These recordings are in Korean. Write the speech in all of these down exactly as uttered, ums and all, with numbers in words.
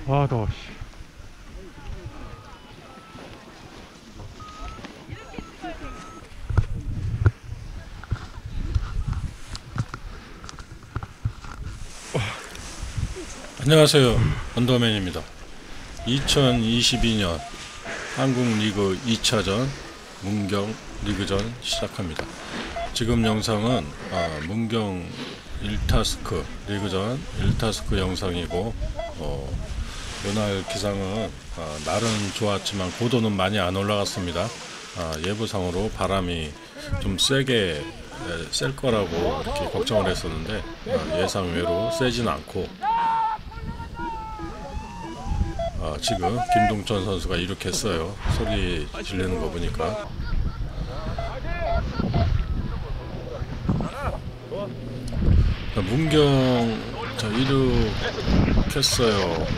아 더워. 씨. 안녕하세요. 언더맨입니다. 이천이십이 년 한국리그 이 차전 문경 리그전 시작합니다. 지금 영상은 아, 문경 일타스크 리그전 일타스크 영상이고, 어, 이날 기상은 아, 날은 좋았지만 고도는 많이 안 올라갔습니다. 아, 예보상으로 바람이 좀 세게 셀 거라고 이렇게 걱정을 했었는데 아, 예상 외로 세진 않고, 아, 지금 김동천 선수가 이렇게 했어요. 소리 지르는 거 보니까. 자, 문경 자 이륙했어요.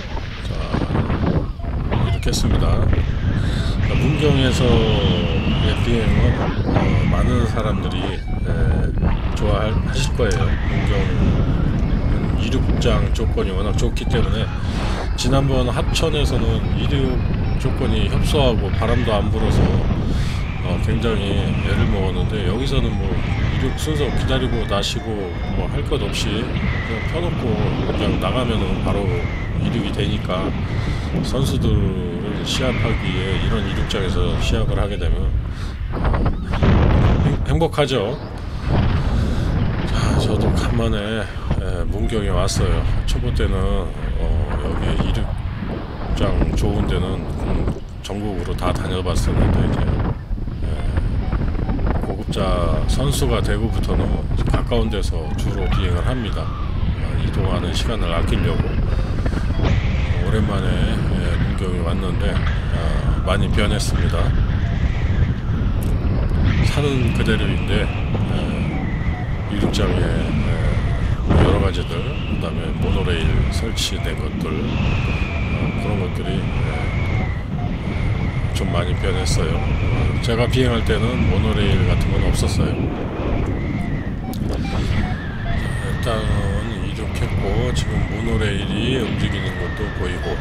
자 이륙했습니다. 자, 문경에서의 비행은 어, 많은 사람들이 에, 좋아하실 거예요. 문경 이륙장 조건이 워낙 좋기 때문에. 지난번 합천에서는 이륙 조건이 협소하고 바람도 안 불어서 어, 굉장히 애를 먹었는데, 여기서는 뭐 이륙 순서 기다리고 나시고 뭐 할 것 없이 그냥 펴놓고 그냥 나가면은 바로 이륙이 되니까, 선수들을 시합하기에 이런 이륙장에서 시합을 하게 되면 어, 행, 행복하죠. 자, 저도 간만에 에, 문경에 왔어요. 초보 때는 어, 여기 이륙장 좋은 데는 음, 전국으로 다 다녀봤었는데, 이제 에, 고급자 선수가 되고부터는 가까운 데서 주로 비행을 합니다. 어, 이동하는 시간을 아끼려고. 어, 오랜만에 에, 문경에 왔는데 어, 많이 변했습니다. 산은 그대로인데 에, 이륙장에 에, 여러 가지들, 그 다음에 모노레일 설치된 것들, 어, 그런 것들이 예, 좀 많이 변했어요. 어, 제가 비행할 때는 모노레일 같은 건 없었어요. 일단은 이륙했고, 지금 모노레일이 움직이는 것도 보이고,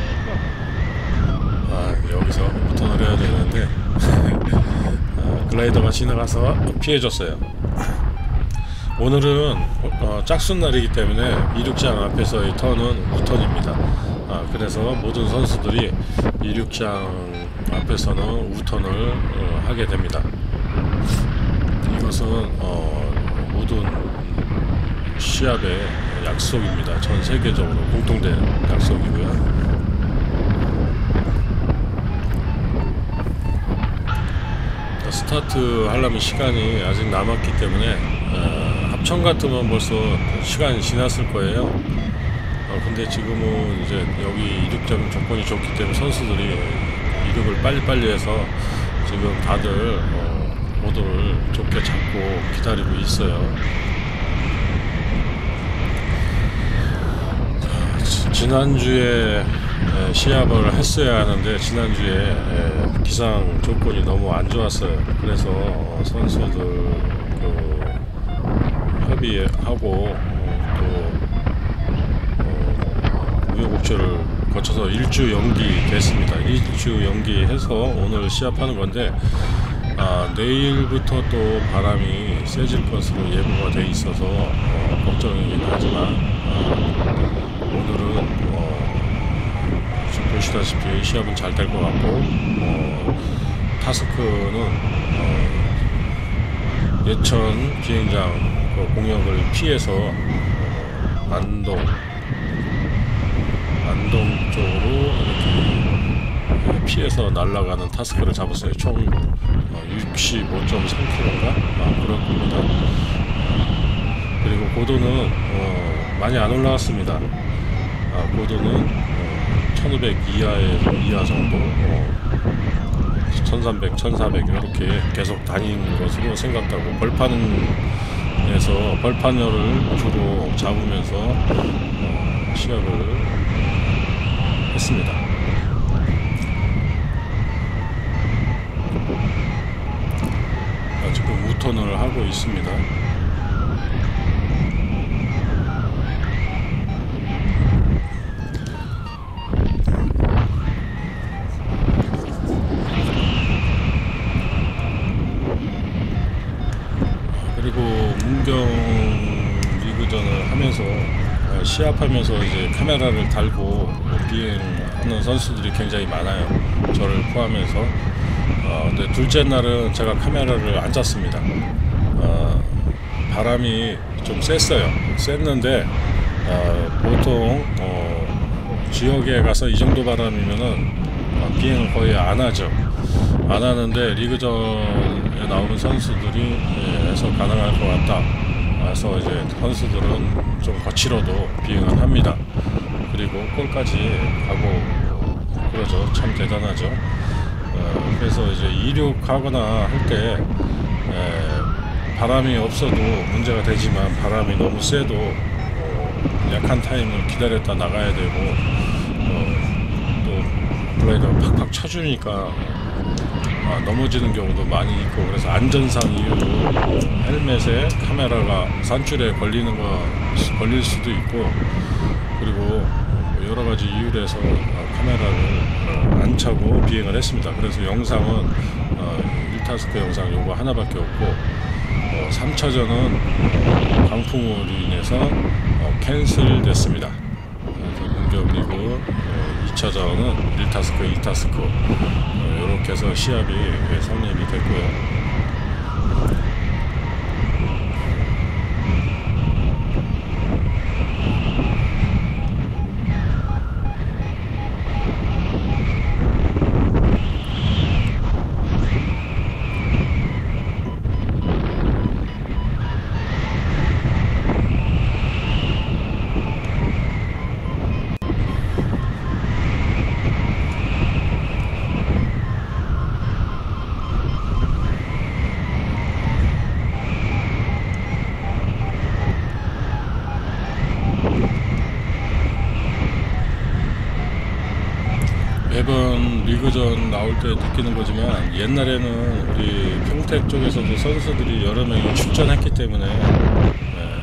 아, 여기서 턴을 해야 되는데 아, 글라이더가 지나가서 피해줬어요. 오늘은 어, 짝순날이기 때문에 이륙장 앞에서의 턴은 우턴입니다. 아, 그래서 모든 선수들이 이륙장 앞에서는 우턴을 어, 하게 됩니다. 이것은 어, 모든 시합의 약속입니다. 전 세계적으로 공통된 약속이고요. 스타트 하려면 시간이 아직 남았기 때문에 어, 합천 같으면 벌써 시간이 지났을 거예요. 어, 근데 지금은 이제 여기 이륙장 조건이 좋기 때문에 선수들이 이륙을 빨리빨리 해서 지금 다들 어, 모드를 좋게 잡고 기다리고 있어요. 자, 지난주에 에, 시합을 했어야 하는데 지난주에 에, 기상 조건이 너무 안 좋았어요. 그래서 어, 선수들 그 협의하고 어, 또 어, 우여곡절을 거쳐서 일주 연기됐습니다. 일주 연기해서 오늘 시합하는 건데, 아, 내일부터 또 바람이 세질 것으로 예보가 돼 있어서 어, 걱정이긴 하지만 어, 오늘은 어, 지금 보시다시피 시합은 잘 될 것 같고, 어, 타스크는 어, 예천 비행장 그 공역을 피해서 어, 안동 안동 쪽으로 이렇게 피해서 날아가는 타스크를 잡았어요. 총 어, 육십오 점 삼 킬로미터인가? 아, 그럴 겁니다. 그리고 고도는 어, 많이 안 올라갔습니다. 아, 고도는 어, 천오백 이하의 이하 정도, 어, 천삼백, 천사백 이렇게 계속 다니는 것으로 생각하고, 벌판에서 벌판열을 주로 잡으면서 어, 시합을 했습니다. 아, 지금 우턴을 하고 있습니다. 리그전을 하면서 어, 시합하면서 이제 카메라를 달고 비행하는 선수들이 굉장히 많아요. 저를 포함해서. 어, 근데 둘째 날은 제가 카메라를 안 짰습니다. 어, 바람이 좀 셌어요. 셌는데 어, 보통 어, 지역에 가서 이 정도 바람이면은 어, 비행을 거의 안 하죠. 안 하는데 리그전에 나오는 선수들이 예, 해서 가능할 것 같다. 그래서 이제 선수들은 좀 거칠어도 비행을 합니다. 그리고 골까지 가고 그러죠. 참 대단하죠. 어, 그래서 이제 이륙하거나 할 때 바람이 없어도 문제가 되지만 바람이 너무 세도 어, 약한 타임을 기다렸다 나가야 되고 어, 또 블라이더가 팍팍 쳐주니까 아, 넘어지는 경우도 많이 있고 그래서 안전상 이유로 헬멧에 카메라가 산줄에 걸리는 거 걸릴 수도 있고 그리고 여러 가지 이유로 해서 카메라를 안 차고 비행을 했습니다. 그래서 영상은 어, 일 타스크 영상 요거 하나밖에 없고 어, 삼 차전은 강풍으로 인해서 어, 캔슬 됐습니다. 그래서 공격 리그 어, 이 차전은 일 타스크 이 타스크 어, 이렇게 해서 시합이 성립이 됐고요. 매번 리그전 나올 때 느끼는 거지만 옛날에는 우리 평택 쪽에서도 선수들이 여러 명이 출전했기 때문에 예,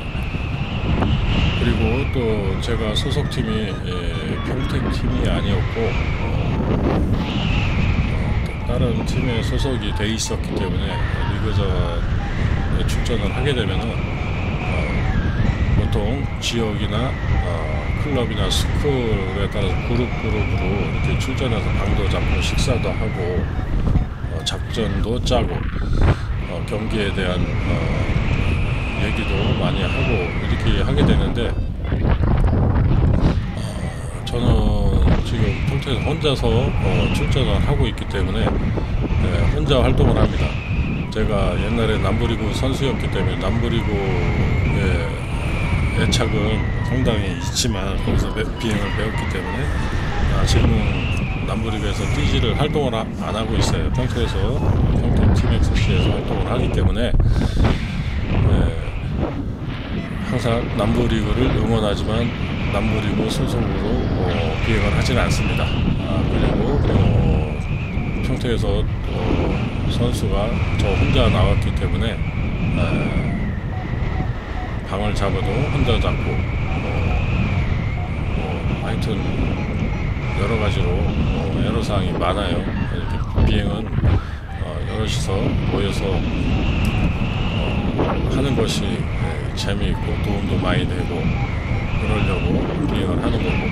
그리고 또 제가 소속팀이 예, 평택 팀이 아니었고 어, 어, 다른 팀에 소속이 돼 있었기 때문에 리그전에 출전을 하게 되면은 어, 보통 지역이나 어, 클럽이나 스쿨에 따라서 그룹 그룹으로 이렇게 출전해서 방도 잡고 식사도 하고 어, 작전도 짜고 어, 경기에 대한 어, 얘기도 많이 하고 이렇게 하게 되는데 어, 저는 지금 평택에서 혼자서 어, 출전을 하고 있기 때문에 네, 혼자 활동을 합니다. 제가 옛날에 남부리그 선수였기 때문에 남부리그에 애착은 상당히 있지만 거기서 비행을 배웠기 때문에 아, 지금은 남부리그에서 뛰지를 활동을 하, 안 하고 있어요. 평택에서 평택 팀엑스씨에서 활동을 하기 때문에 네, 항상 남부리그를 응원하지만 남부리그 소속으로 어, 비행을 하지는 않습니다. 아, 그리고 어, 평택에서 어, 선수가 저 혼자 나왔기 때문에 아, 방을 잡아도 혼자 잡고 어, 어, 하여튼 여러 가지로 어, 애로사항이 많아요. 이렇게 비행은 어, 여럿이서 모여서 어, 하는 것이 예, 재미있고 도움도 많이 되고 그러려고 비행을 하는 거고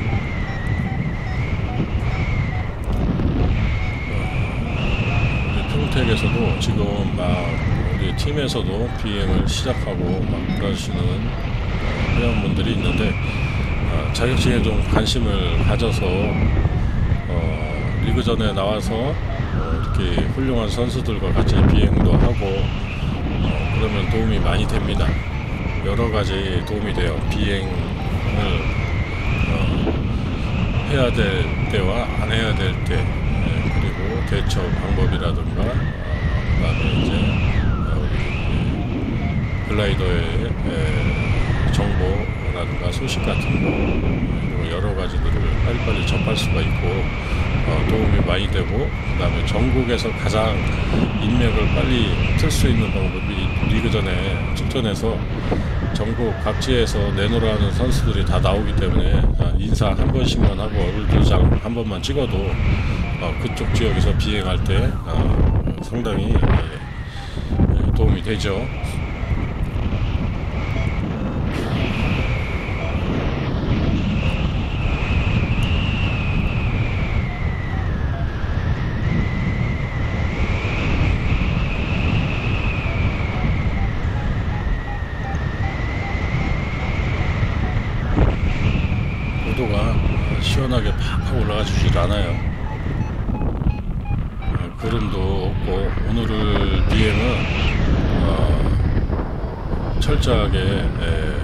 어, 우리 평택에서도 지금 막 우리 팀에서도 비행을 시작하고 막 그러시는 회원분들이 있는데 어, 자격증에 좀 관심을 가져서 어, 리그전에 나와서 어, 이렇게 훌륭한 선수들과 같이 비행도 하고 어, 그러면 도움이 많이 됩니다. 여러 가지 도움이 돼요. 비행을 어, 해야 될 때와 안 해야 될 때 예, 그리고 대처 방법이라든가 어, 그 다음에 이제 글라이더의 에, 정보라든가 소식 같은 거 그리고 여러 가지들을 빨리빨리 접할 수가 있고 어, 도움이 많이 되고 그 다음에 전국에서 가장 인맥을 빨리 틀 수 있는 방법이 리그전에 출전해서 전국 각지에서 내노라는 선수들이 다 나오기 때문에 아, 인사 한 번씩만 하고 얼굴 도장 한 번만 찍어도 어, 그쪽 지역에서 비행할 때 어, 상당히 예, 도움이 되죠. 시원하게 팍팍 올라가주질 않아요. 어, 구름도 없고 오늘을 비행은 어, 철저하게 에,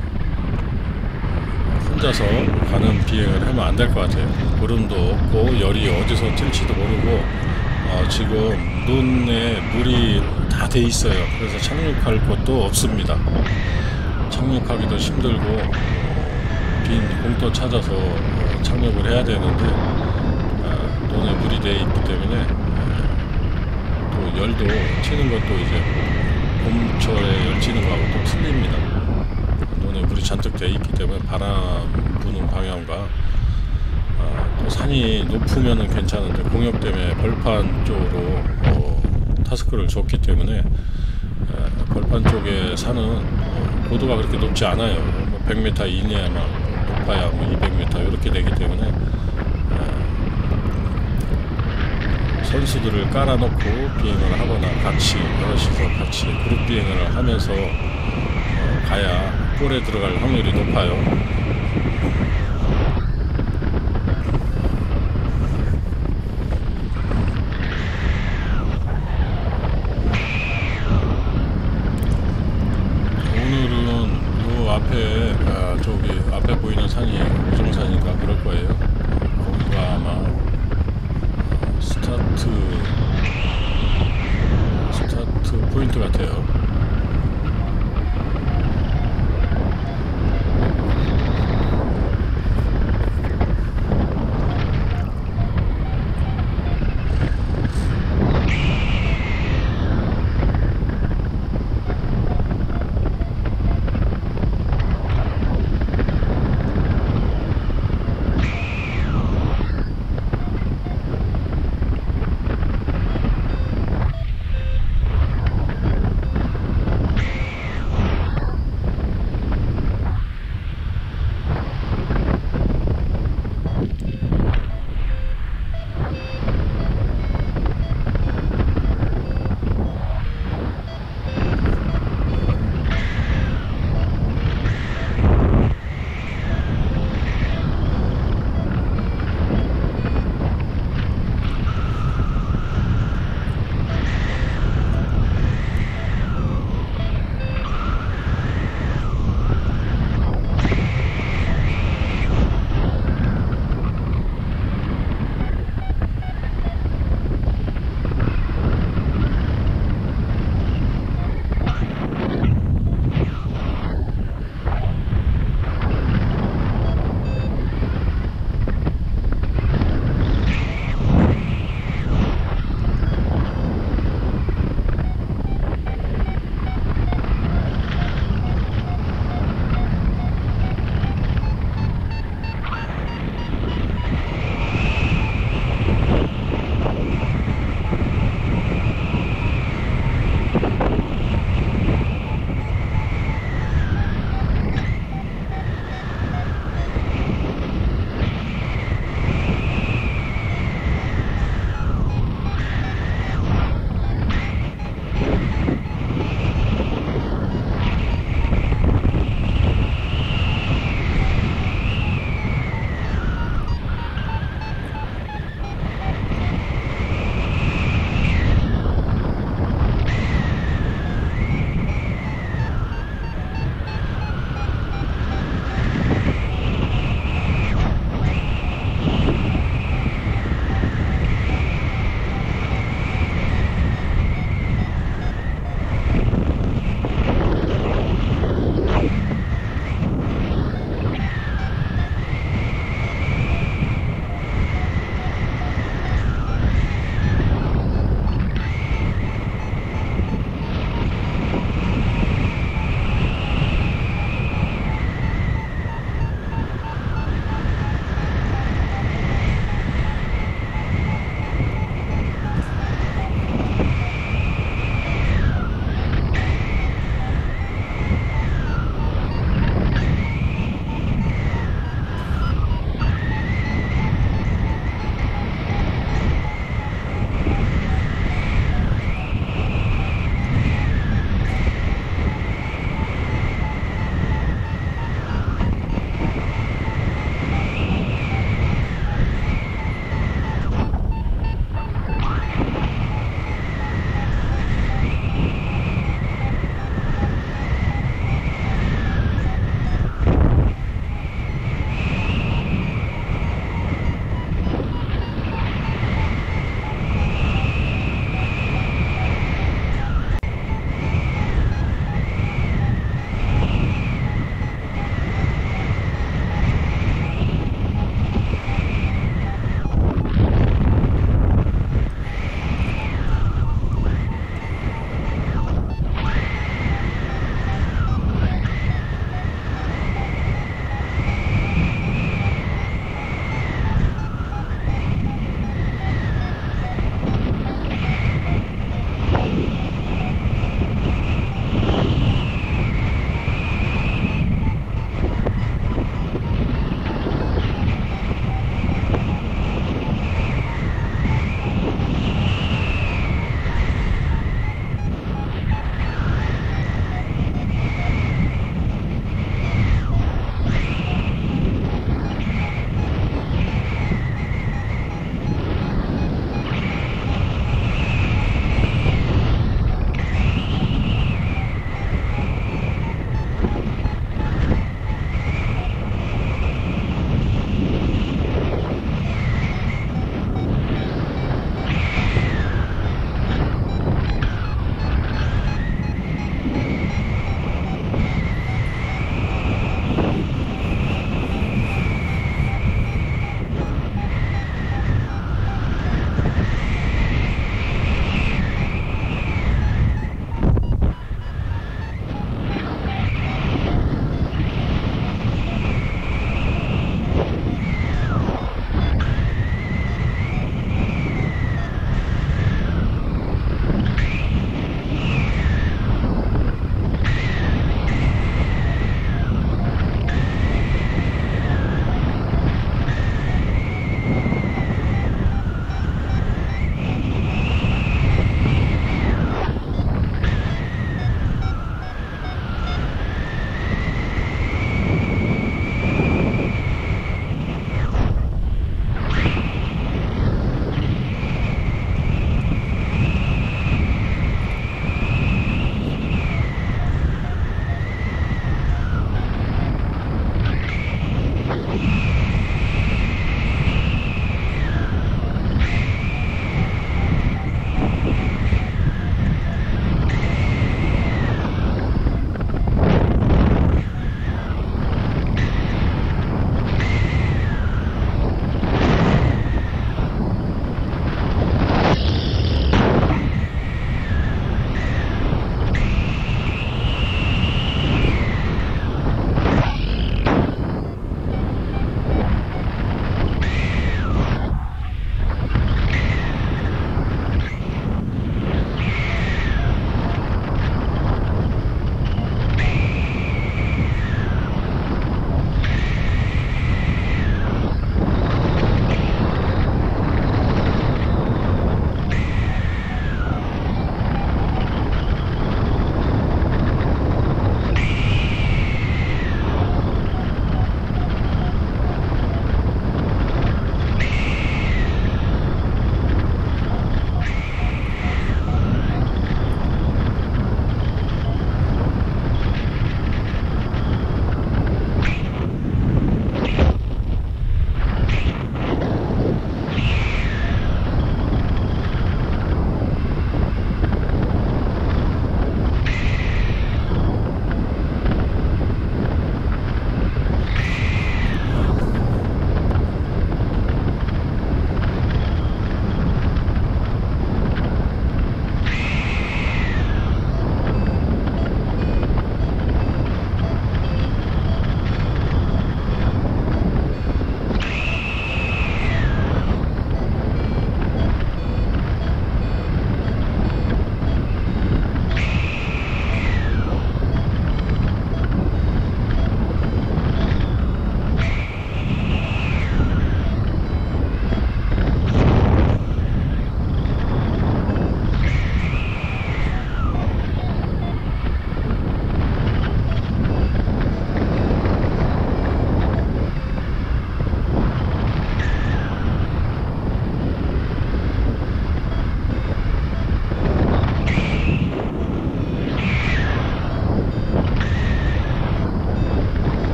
혼자서 가는 비행을 하면 안 될 것 같아요. 구름도 없고 열이 어디서 튈지도 모르고 어, 지금 눈에 물이 다 돼 있어요. 그래서 착륙할 곳도 없습니다. 착륙하기도 힘들고 어, 빈 공도 찾아서 어, 착륙을 해야 되는데 어, 눈에 물이 돼 있기 때문에 어, 또 열도 튀는 것도 이제 봄철에 열 튀는 거하고 또 틀립니다. 눈에 물이 잔뜩 돼 있기 때문에 바람 부는 방향과 어, 또 산이 높으면은 괜찮은데 공역 때문에 벌판 쪽으로 어, 타스크를 줬기 때문에 어, 벌판 쪽에 산은 어, 고도가 그렇게 높지 않아요. 뭐 백 미터 이내에만 높아야 뭐 이백 미터 이렇게 되기 때문에 어, 선수들을 깔아놓고 비행을 하거나 같이 여럿이서 같이 그룹 비행을 하면서 어, 가야 볼에 들어갈 확률이 높아요. 앞에 아, 저기 앞에 보이는 산이 오정산인가 그럴 거예요. 거기가 아마 어, 스타트 스타트 포인트 같아요.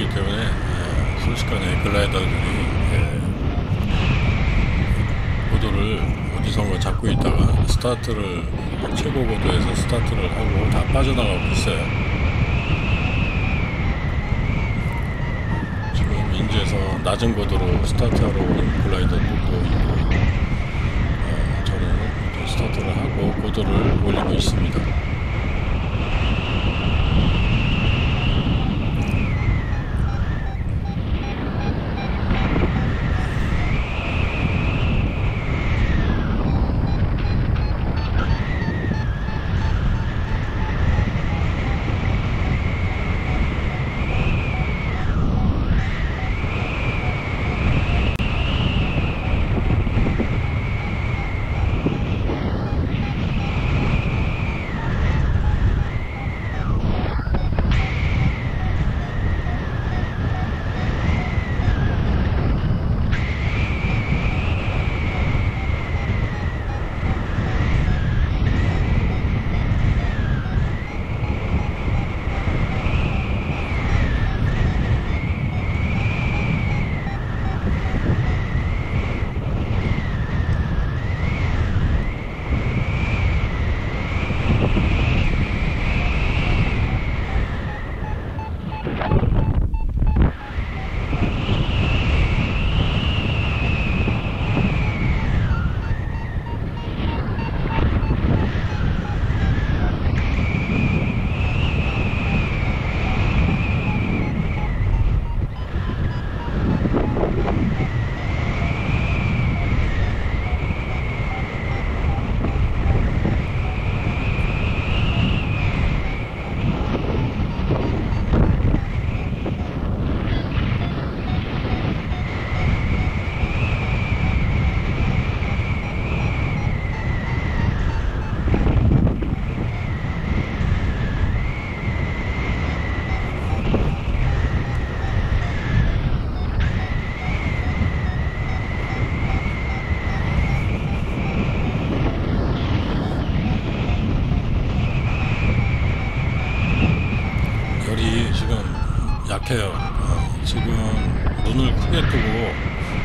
고도이기 때문에 에, 순식간에 글라이더들이 에, 고도를 어디선가 잡고 있다가 스타트를 최고 고도에서 스타트를 하고 다 빠져나가고 있어요. 지금 인제에서 낮은 고도로 스타트하러 오는 글라이더도 있고 어, 저는 스타트를 하고 고도를 올리고 있습니다. 약해요. 어, 지금 눈을 크게 뜨고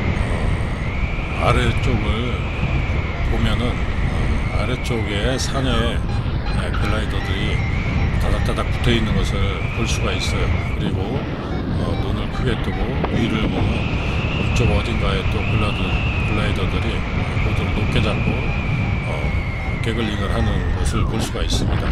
어, 아래쪽을 보면은 어, 아래쪽에 산에 네, 글라이더들이 다닥다닥 붙어 있는 것을 볼 수가 있어요. 그리고 어, 눈을 크게 뜨고 위를 보면 이쪽 어딘가에 또 글라이더, 글라이더들이 고도를 높게 잡고 어, 개글링을 하는 것을 볼 수가 있습니다.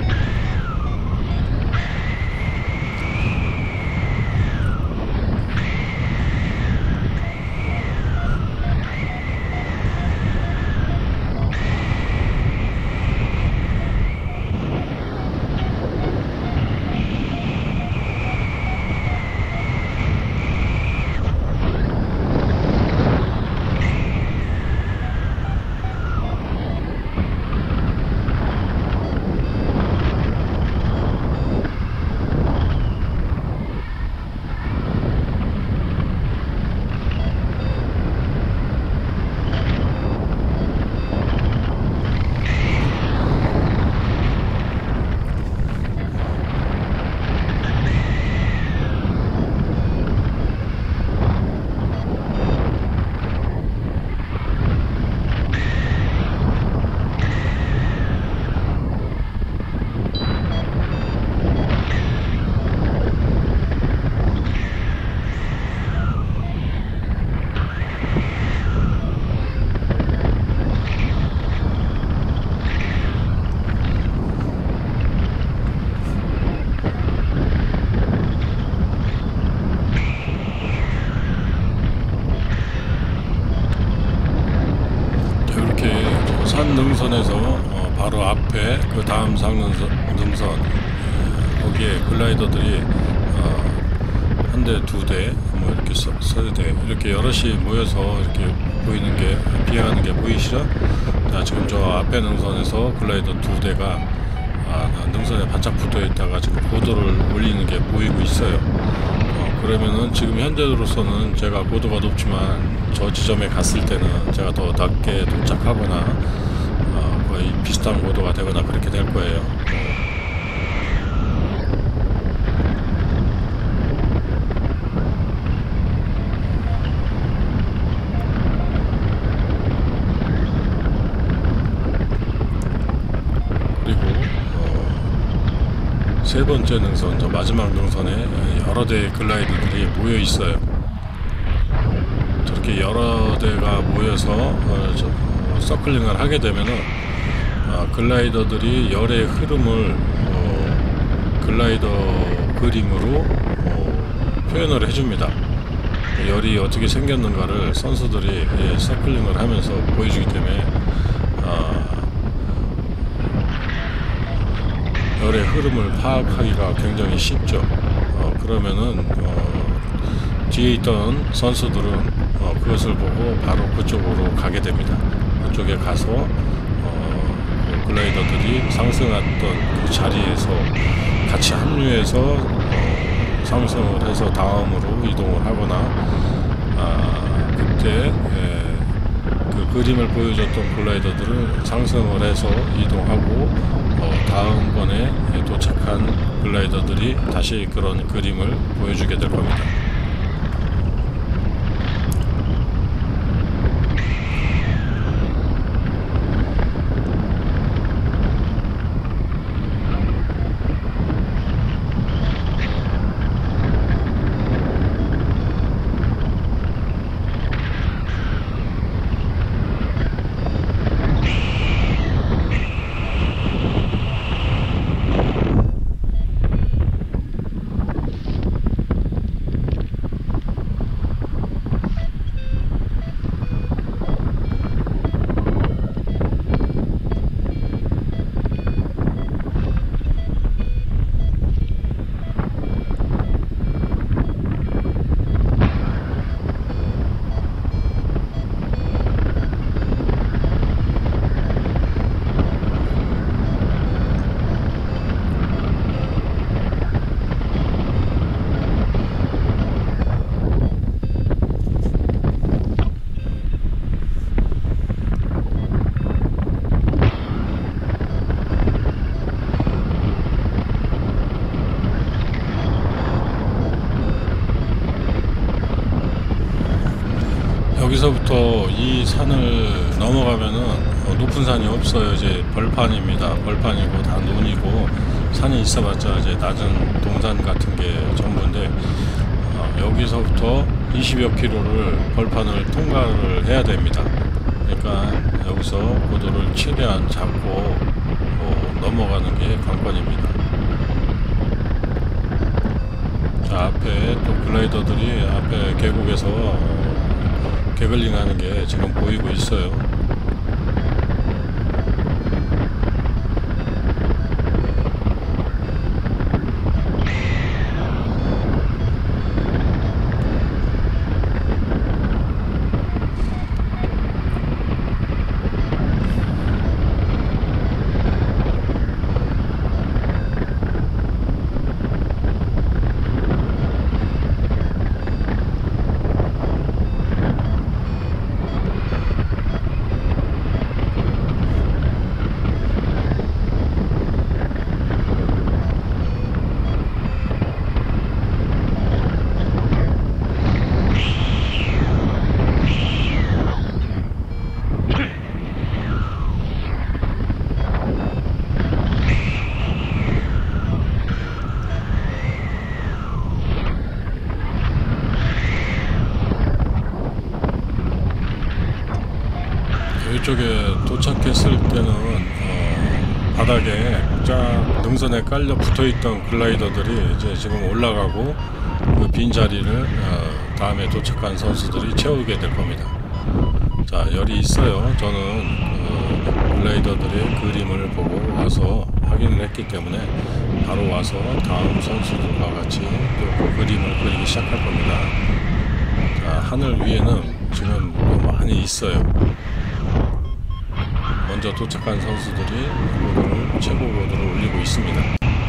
능선에서 어, 바로 앞에 그 다음 상능선 능선 거기에 글라이더들이 어, 한 대, 두 대, 뭐 이렇게 서, 세 대 이렇게 여럿이 모여서 이렇게 보이는 게 비행하는 게 보이시죠? 자, 지금 저 앞에 능선에서 글라이더 두 대가 아, 능선에 바짝 붙어 있다가 지금 고도를 올리는 게 보이고 있어요. 어, 그러면은 지금 현재로서는 제가 고도가 높지만 저 지점에 갔을 때는 제가 더 낮게 도착하거나 거의 비슷한 고도가 되거나 그렇게 될 거예요. 번째 능선, 저 마지막 능선에 여러 대의 글라이더들이 모여 있어요. 저렇게 여러 대가 모여서 어, 저, 어, 서클링을 하게 되면은 어, 글라이더들이 열의 흐름을 어, 글라이더 그림으로 어, 표현을 해줍니다. 열이 어떻게 생겼는가를 선수들이 예, 서클링을 하면서 보여주기 때문에 어, 열의 흐름을 파악하기가 굉장히 쉽죠. 어, 그러면은 어, 뒤에 있던 선수들은 어, 그것을 보고 바로 그쪽으로 가게 됩니다. 그쪽에 가서 어, 그 글라이더들이 상승했던 그 자리에서 같이 합류해서 어, 상승을 해서 다음으로 이동을 하거나 아, 그때 예, 그 그림을 보여줬던 글라이더들은 상승을 해서 이동하고 어, 다음번에 도착한 글라이더들이 다시 그런 그림을 보여주게 될 겁니다. 여기서부터 이 산을 넘어가면은 어, 높은 산이 없어요. 이제 벌판입니다. 벌판이고 다 논이고 산이 있어봤자 이제 낮은 동산 같은 게 전부인데 어, 여기서부터 이십여 킬로를 벌판을 통과를 해야 됩니다. 그러니까 여기서 고도를 최대한 잡고 어, 넘어가는 게 관건입니다. 자, 앞에 또 글라이더들이 앞에 계곡에서 어, 개글링 하는 게 지금 보이고 있어요. 이쪽에 도착했을 때는 어, 바닥에 쫙 능선에 깔려 붙어있던 글라이더들이 이제 지금 올라가고 그 빈자리를 어, 다음에 도착한 선수들이 채우게 될 겁니다. 자, 열이 있어요. 저는 그 글라이더들의 그림을 보고 와서 확인을 했기 때문에 바로 와서 다음 선수들과 같이 또 그 그림을 그리기 시작할 겁니다. 자, 하늘 위에는 지금 뭐 많이 있어요. 먼저 도착한 선수들이 고도를 최고 고도를 올리고 있습니다.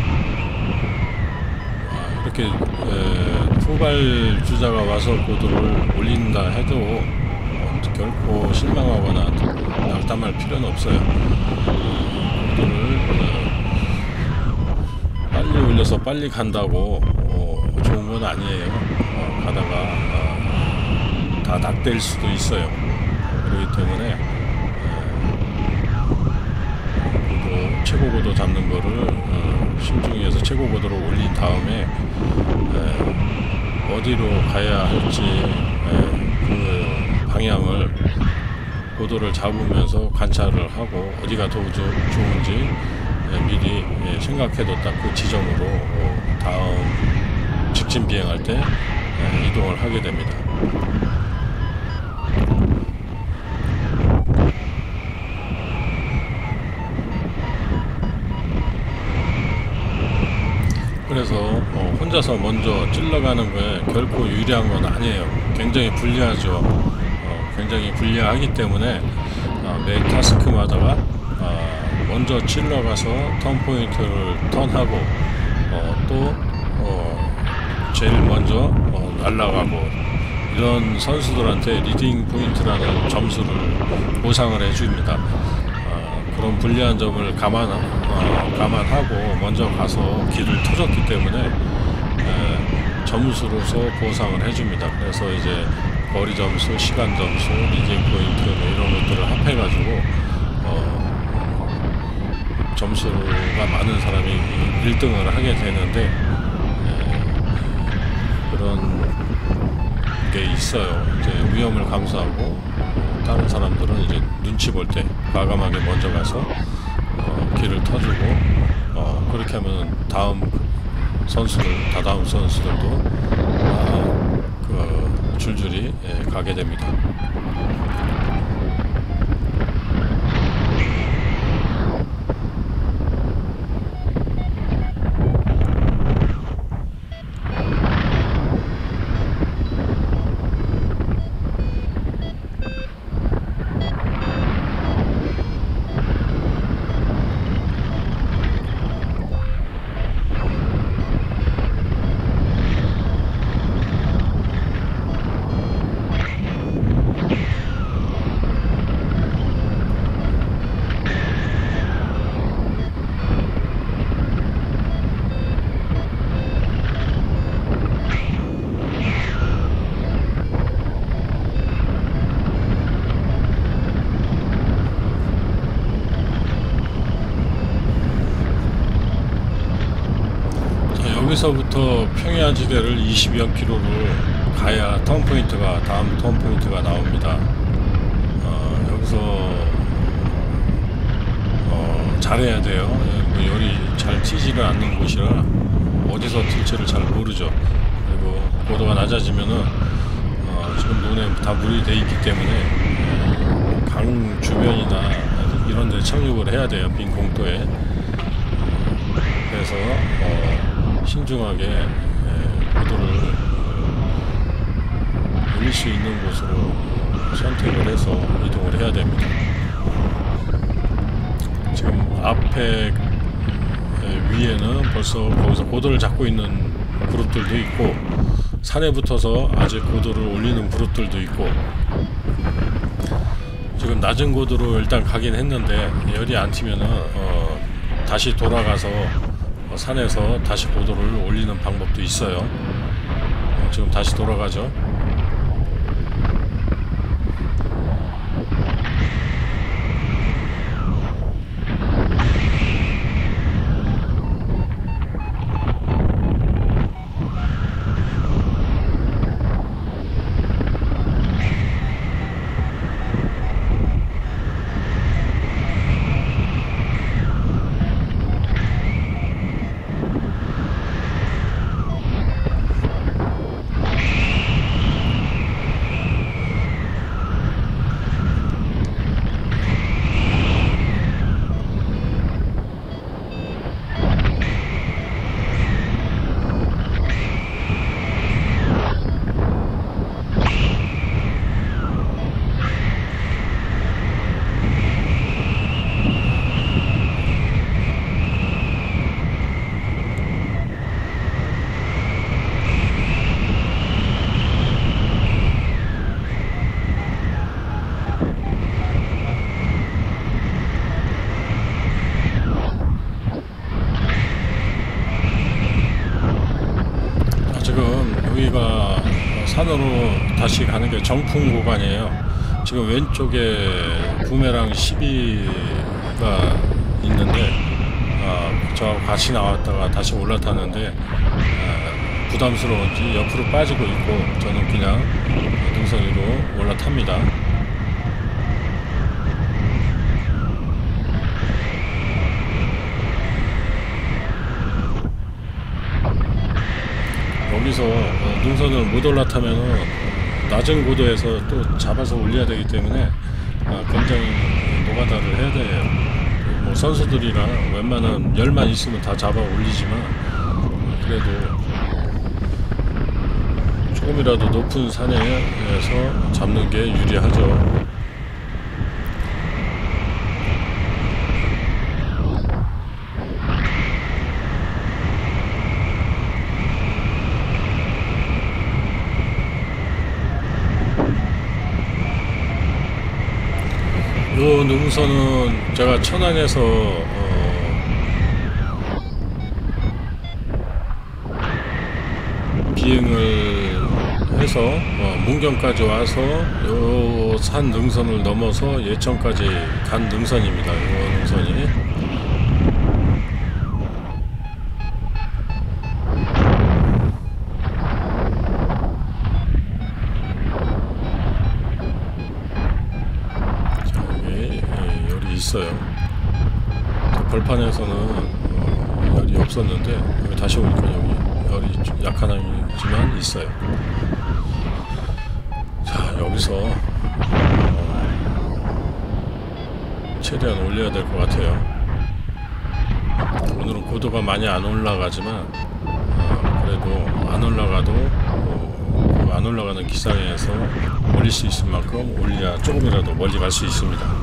아, 이렇게 에, 후발주자가 와서 고도를 올린다 해도 어, 결코 실망하거나 낙담할 필요는 없어요. 고도를 어, 빨리 올려서 빨리 간다고 어, 좋은 건 아니에요. 어, 가다가 어, 다 낙될 수도 있어요. 그렇기 때문에 최고 고도 잡는 거를 어, 신중히해서 최고 고도로 올린 다음에 에, 어디로 가야 할지 에, 그 방향을 고도를 잡으면서 관찰을 하고 어디가 더 좋은지 에, 미리 에, 생각해뒀다 그 지점으로 어, 다음 직진 비행할 때 에, 이동을 하게 됩니다. 그래서 어, 혼자서 먼저 찔러가는 거에 결코 유리한 건 아니에요. 굉장히 불리하죠. 어, 굉장히 불리하기 때문에 어, 매 타스크마다가 어, 먼저 찔러가서 턴 포인트를 턴하고 어, 또 어, 제일 먼저 어, 날아가고 이런 선수들한테 리딩 포인트라는 점수를 보상을 해줍니다. 그런 불리한 점을 감안, 어, 감안하고 먼저 가서 길을 터졌기 때문에 에, 점수로서 보상을 해줍니다. 그래서 이제 거리 점수, 시간 점수, 리딩 포인트 뭐 이런 것들을 합해가지고 어, 점수가 많은 사람이 일 등을 하게 되는데 에, 그런 게 있어요. 이제 위험을 감수하고 다른 사람들은 이제 눈치 볼 때 과감하게 먼저 가서 어, 길을 터주고 어, 그렇게 하면 다음 선수들, 다다음 선수들도 아, 그 줄줄이 예, 가게 됩니다. 여기서부터 평야지대를 이십여 킬로미터를 가야 턴 포인트가 다음 턴 포인트가 나옵니다. 어, 여기서 어, 잘해야 돼요. 뭐 열이 잘 튀지를 않는 곳이라 어디서 튈지를 잘 모르죠. 그리고 고도가 낮아지면은 어, 지금 눈에 다 물이 돼 있기 때문에 강 주변이나 이런 데 착륙을 해야 돼요. 빈 공도에. 그래서 어, 신중하게 에, 고도를 올릴 수 있는 곳으로 선택을 해서 이동을 해야 됩니다. 지금 앞에 에, 위에는 벌써 거기서 고도를 잡고 있는 그룹들도 있고 산에 붙어서 아직 고도를 올리는 그룹들도 있고 지금 낮은 고도로 일단 가긴 했는데 열이 안 튀면은 어, 다시 돌아가서 산에서 다시 고도를 올리는 방법도 있어요. 어, 지금 다시 돌아가죠. 여기가 산으로 다시 가는 게 정풍 구간이에요. 지금 왼쪽에 부메랑 십이가 있는데 아, 저하고 같이 나왔다가 다시 올라탔는데 아, 부담스러운지 옆으로 빠지고 있고 저는 그냥 능선 위로 올라탑니다. 여기서 능선을 못 올라타면은 낮은 고도에서 또 잡아서 올려야 되기 때문에 굉장히 노가다를 해야 돼요. 뭐 선수들이랑 웬만한 열만 있으면 다 잡아 올리지만 그래도 조금이라도 높은 산에서 잡는 게 유리하죠. 요 능선은 제가 천안에서 어 비행을 해서 어 문경까지 와서 요 산 능선을 넘어서 예천까지 간 능선입니다. 요 능선이 있어요. 벌판에서는 어, 열이 없었는데 여기 다시 오니까 여기 열이 좀 약한 아이지만 있어요. 자, 여기서 어, 최대한 올려야 될 것 같아요. 오늘은 고도가 많이 안 올라가지만 어, 그래도 안 올라가도 어, 그 안 올라가는 기상에서 올릴 수 있을 만큼 올려야 조금이라도 멀리 갈 수 있습니다.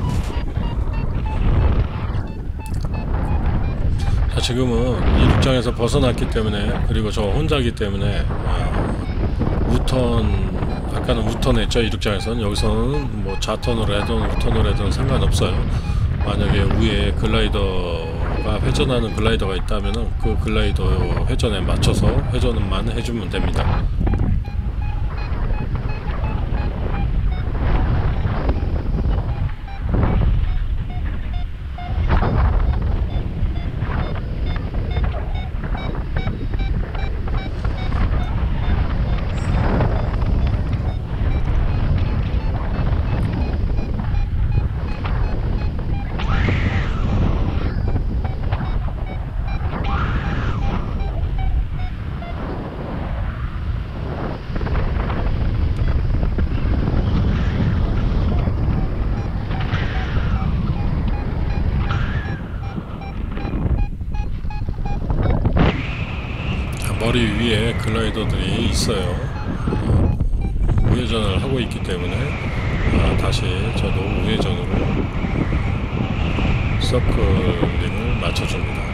자, 지금은 이륙장에서 벗어났기 때문에 그리고 저 혼자기 때문에 어, 우턴 아까는 우턴했죠. 이륙장에서는. 여기서는 뭐 좌턴을 해든 우턴을 해든 상관없어요. 만약에 위에 글라이더가 회전하는 글라이더가 있다면 그 글라이더 회전에 맞춰서 회전만 해주면 됩니다. 머리 위에 글라이더들이 있어요. 어, 우회전을 하고 있기 때문에 아, 다시 저도 우회전으로 서클링을 맞춰줍니다.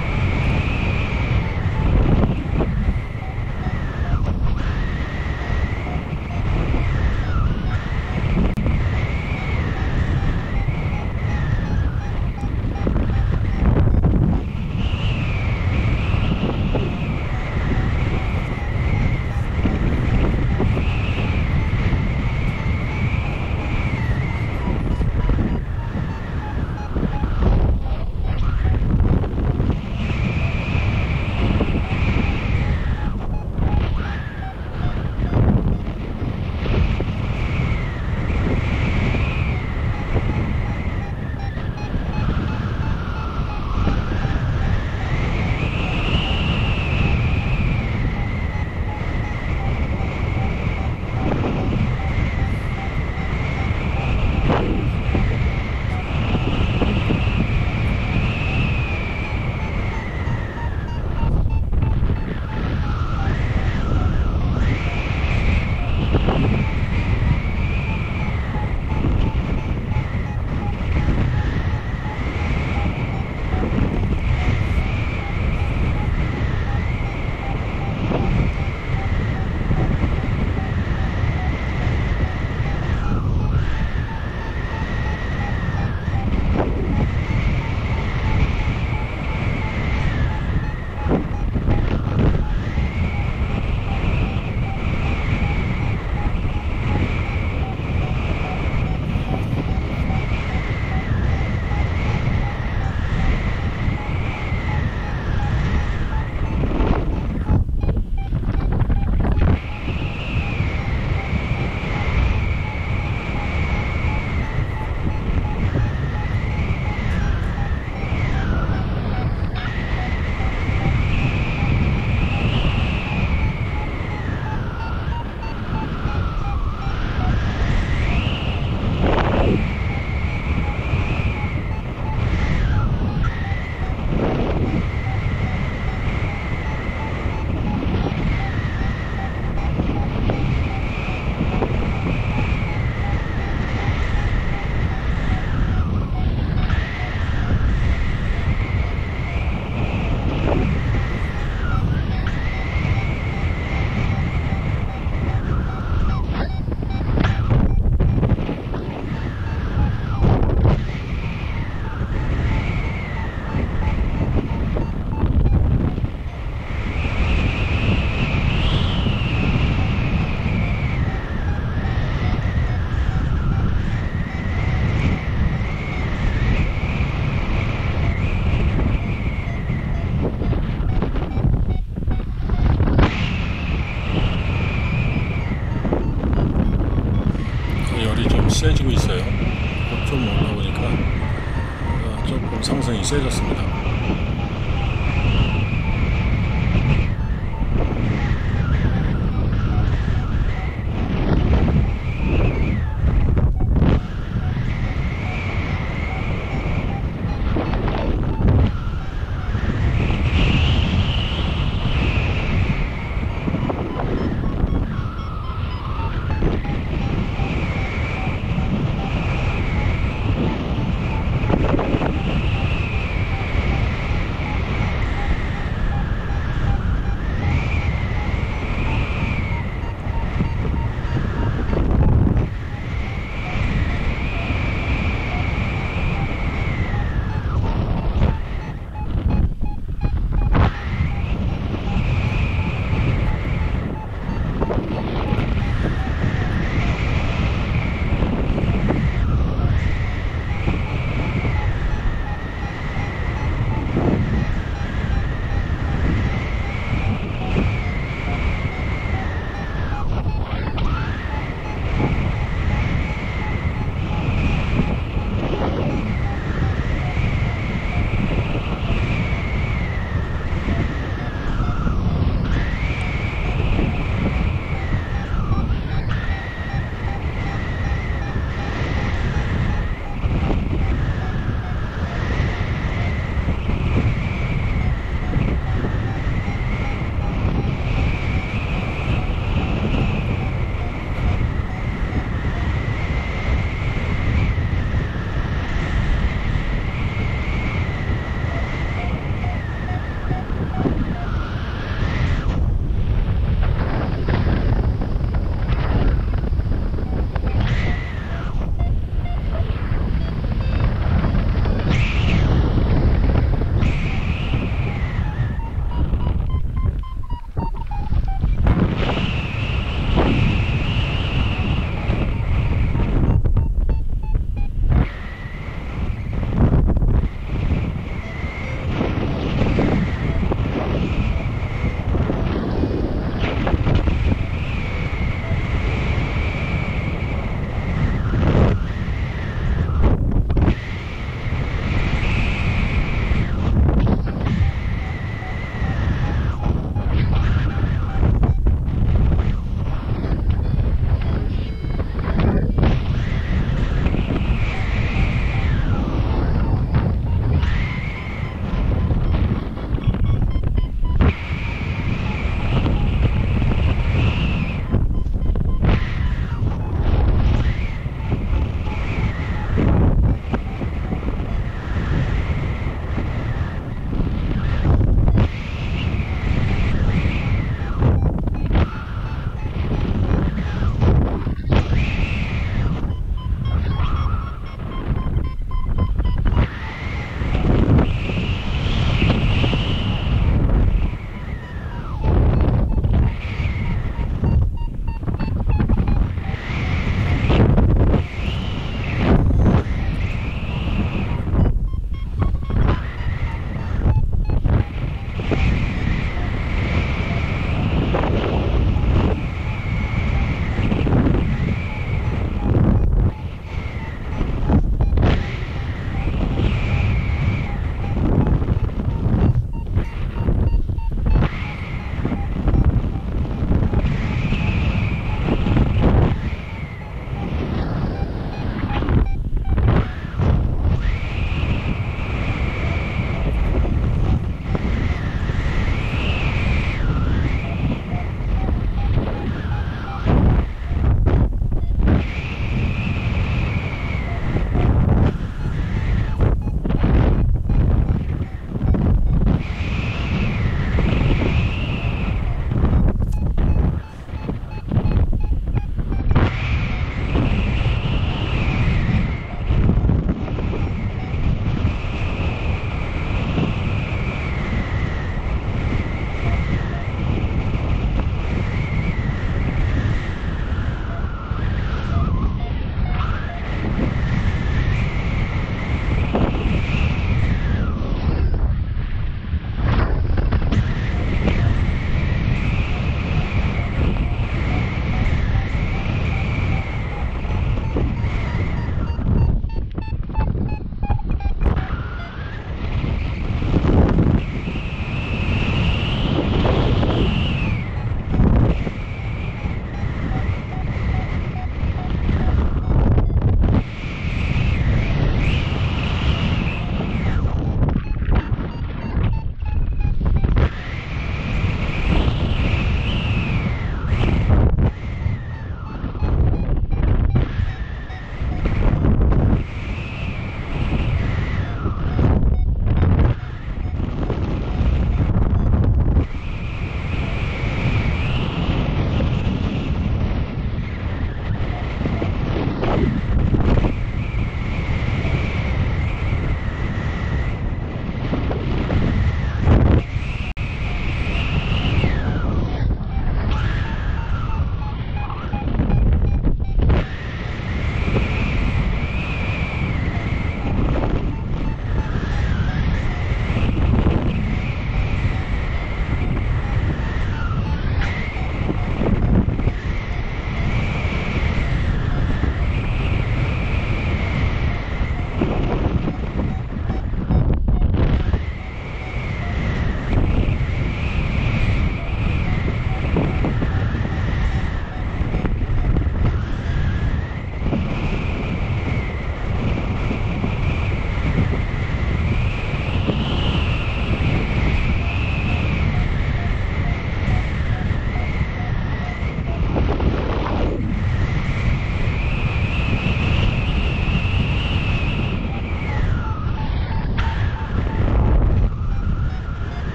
세지고 있어요. 좀 올라오니까 어, 조금 상승이 세졌습니다.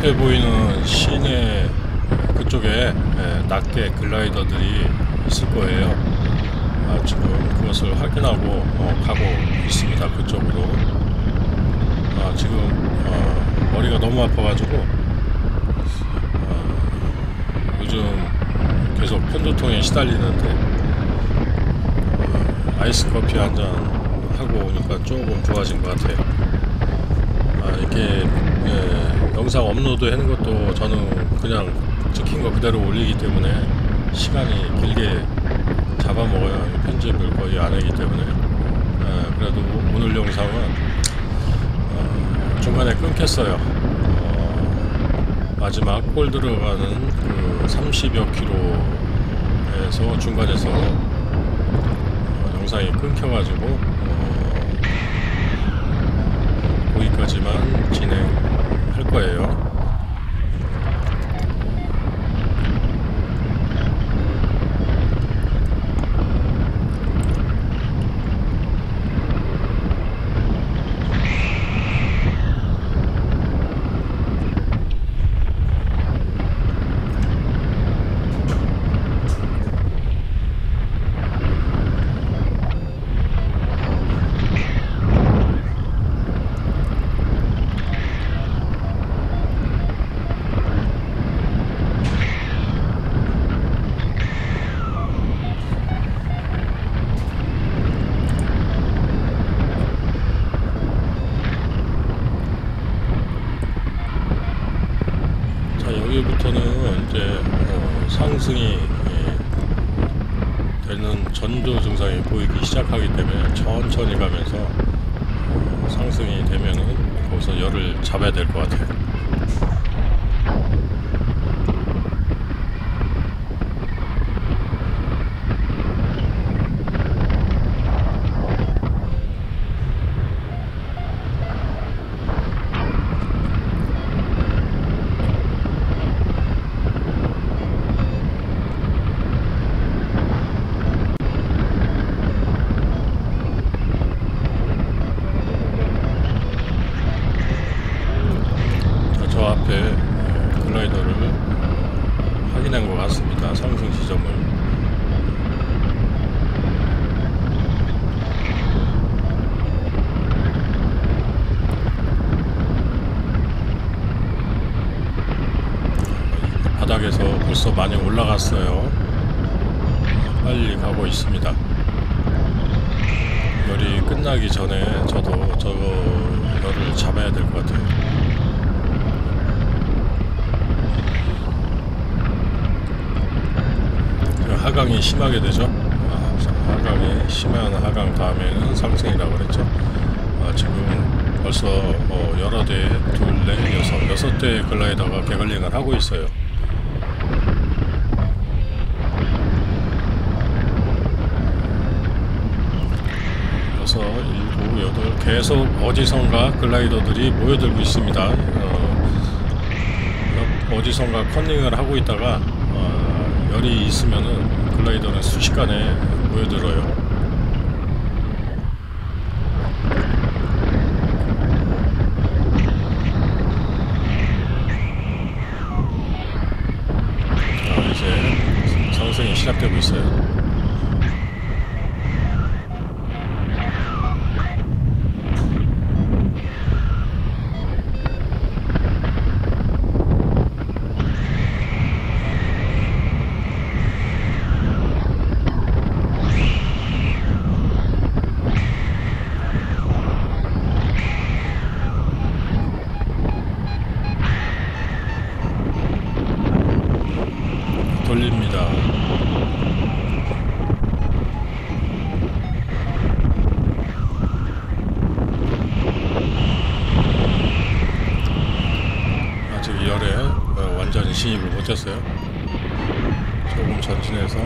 앞에 보이는 시내 그쪽에 예, 낱개 글라이더들이 있을 거예요. 아, 지금 그것을 확인하고 어, 가고 있습니다. 그쪽으로. 아, 지금 어, 머리가 너무 아파가지고 어, 요즘 계속 편두통에 시달리는데 어, 아이스 커피 한 잔 하고 오니까 조금 좋아진 것 같아요. 아, 이렇게 예, 영상 업로드 하는 것도 저는 그냥 찍힌 거 그대로 올리기 때문에 시간이 길게 잡아먹어요. 편집을 거의 안 하기 때문에. 예, 그래도 오늘 영상은 어, 중간에 끊겼어요. 어, 마지막 골 들어가는 그 삼십여 킬로에서 중간에서 어, 영상이 끊겨가지고 어, 거기까지만 진행할 거예요. 여기부터는 이제 어, 상승이 예, 되는 전조 증상이 보이기 시작하기 때문에 천천히 가면서 어, 상승이 되면은 거기서 열을 잡아야 될 것 같아요. 저 앞에 글라이더를 확인한 것 같습니다. 상승 지점을. 바닥에서 벌써 많이 올라갔어요. 빨리 가고 있습니다. 열이 끝나기 전에 저도 저거 열을 잡아야 될 것 같아요. 하강이 심하게 되죠. 아, 하강이 심한 하강 다음에는 상승이라고 그랬죠. 아, 지금 벌써 어, 여러 대, 둘, 넷, 여섯, 여섯 대 글라이더가 개걸링을 하고 있어요. 여섯, 일곱, 여덟, 계속 어디선가 글라이더들이 모여들고 있습니다. 어, 어디선가 컨닝을 하고 있다가 어, 열이 있으면은 글라이더는 순식간에 모여들어요. 자, 이제 상승이 시작되고 있어요. 돌립니다. 아직 열에 완전히 진입을 못했어요. 조금 전진해서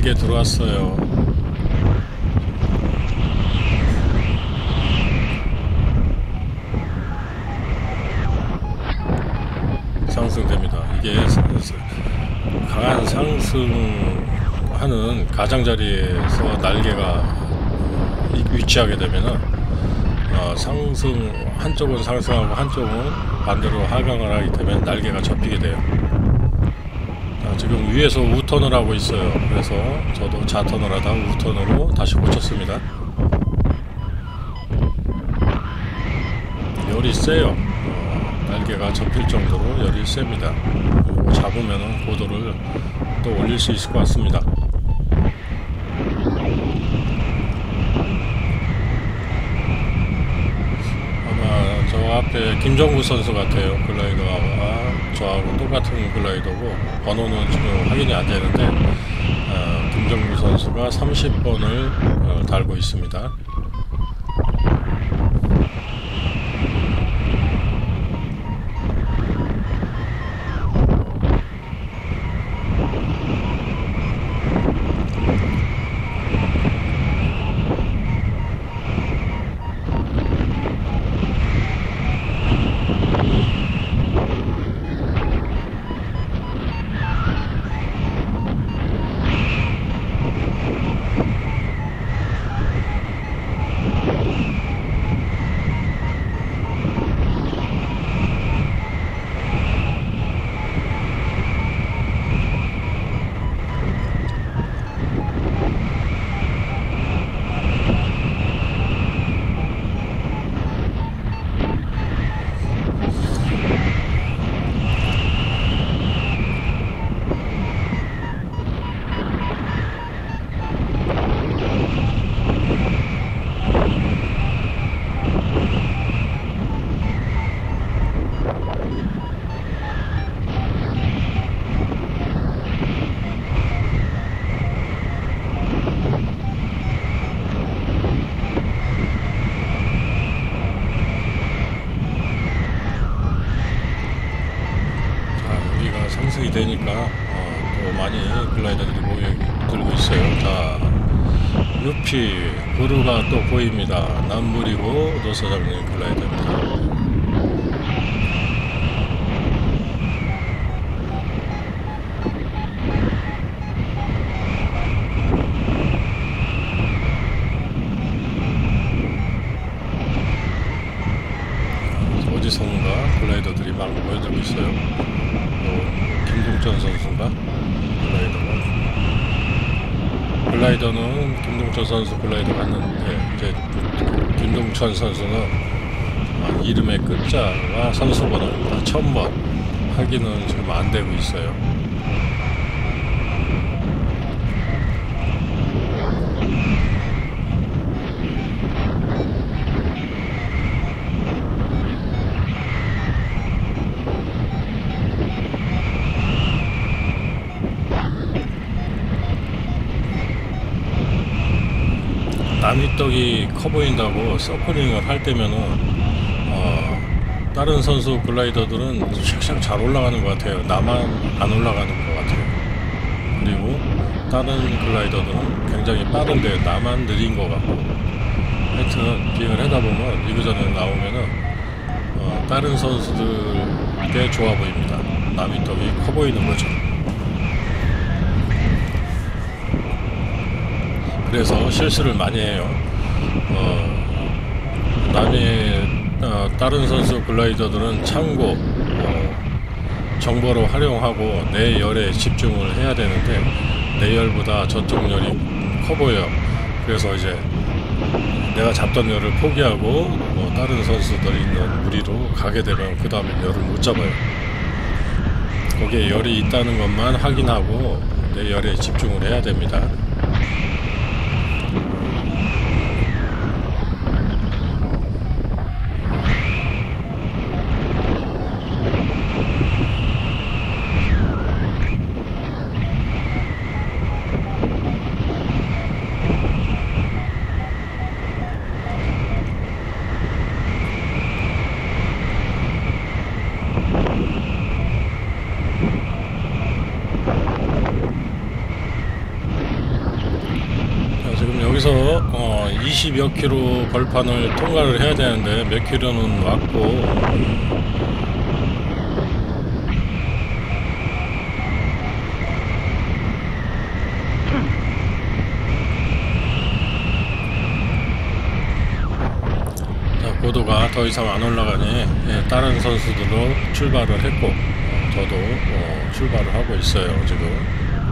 날개 들어왔어요. 상승됩니다. 이게 강한 상승하는 가장자리에서 날개가 위치하게 되면은 어, 상승 한쪽은 상승하고 한쪽은 반대로 하강을 하게 되면 날개가 접히게 돼요. 자, 지금 위에서 우턴을 하고 있어요. 그래서 저도 좌턴을 하다가 우턴으로 다시 고쳤습니다. 열이 세요. 어, 날개가 접힐 정도로 열이 셉니다. 이거 잡으면 고도를 또 올릴 수 있을 것 같습니다. 앞에 김정구 선수 같아요. 글라이더가 저하고 똑같은 글라이더고 번호는 지금 확인이 안 되는데 어, 김정구 선수가 삼십 번을 어, 달고 있습니다. 상승이 되니까 어, 또 많이 글라이더들이 모여들고 있어요. 자, 유피 구루가 또 보입니다. 남물이고 노사장님 글라이더입니다. 어디선가 글라이더들이 막 모여들고 있어요. 어, 김동천 선수인가? 글라이더가 글라이더는 김동천 선수 글라이더 갔는데 이제 김동천 선수는 이름의 끝자와 선수번호 다 천 번 확인은 지금 안 되고 있어요. 남이떡이 커 보인다고 서클링을 할 때면은 어, 다른 선수 글라이더들은 샥샥 잘 올라가는 것 같아요. 나만 안 올라가는 것 같아요. 그리고 다른 글라이더들은 굉장히 빠른데 나만 느린 것 같고, 하여튼 비행을 하다 보면 리그전에 나오면은 어, 다른 선수들 꽤 좋아 보입니다. 남이떡이 커 보이는 거죠. 그래서 실수를 많이 해요. 어, 남의 어, 다른 선수 글라이더들은 참고 어, 정보로 활용하고 내 열에 집중을 해야 되는데 내 열보다 저쪽 열이 커 보여. 그래서 이제 내가 잡던 열을 포기하고 뭐 다른 선수들이 있는 무리로 가게 되면 그 다음에 열을 못 잡아요. 거기에 열이 있다는 것만 확인하고 내 열에 집중을 해야 됩니다. 이십여 킬로 벌판을 통과를 해야 되는데 몇 킬로는 왔고, 고도가 더 이상 안 올라가니 예, 다른 선수들로 출발을 했고, 어, 저도 어, 출발을 하고 있어요 지금.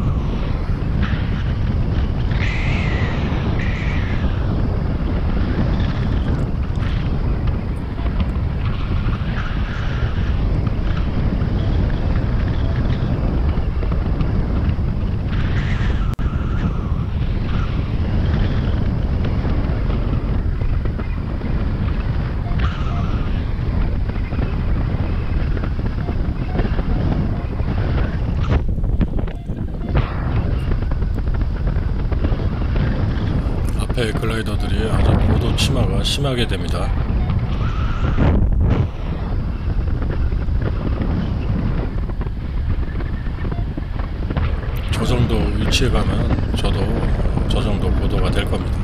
앞에 글라이더들이 아주 고도 치마가 심하게 됩니다. 저 정도 위치에 가면 저도 저 정도 고도가 될 겁니다.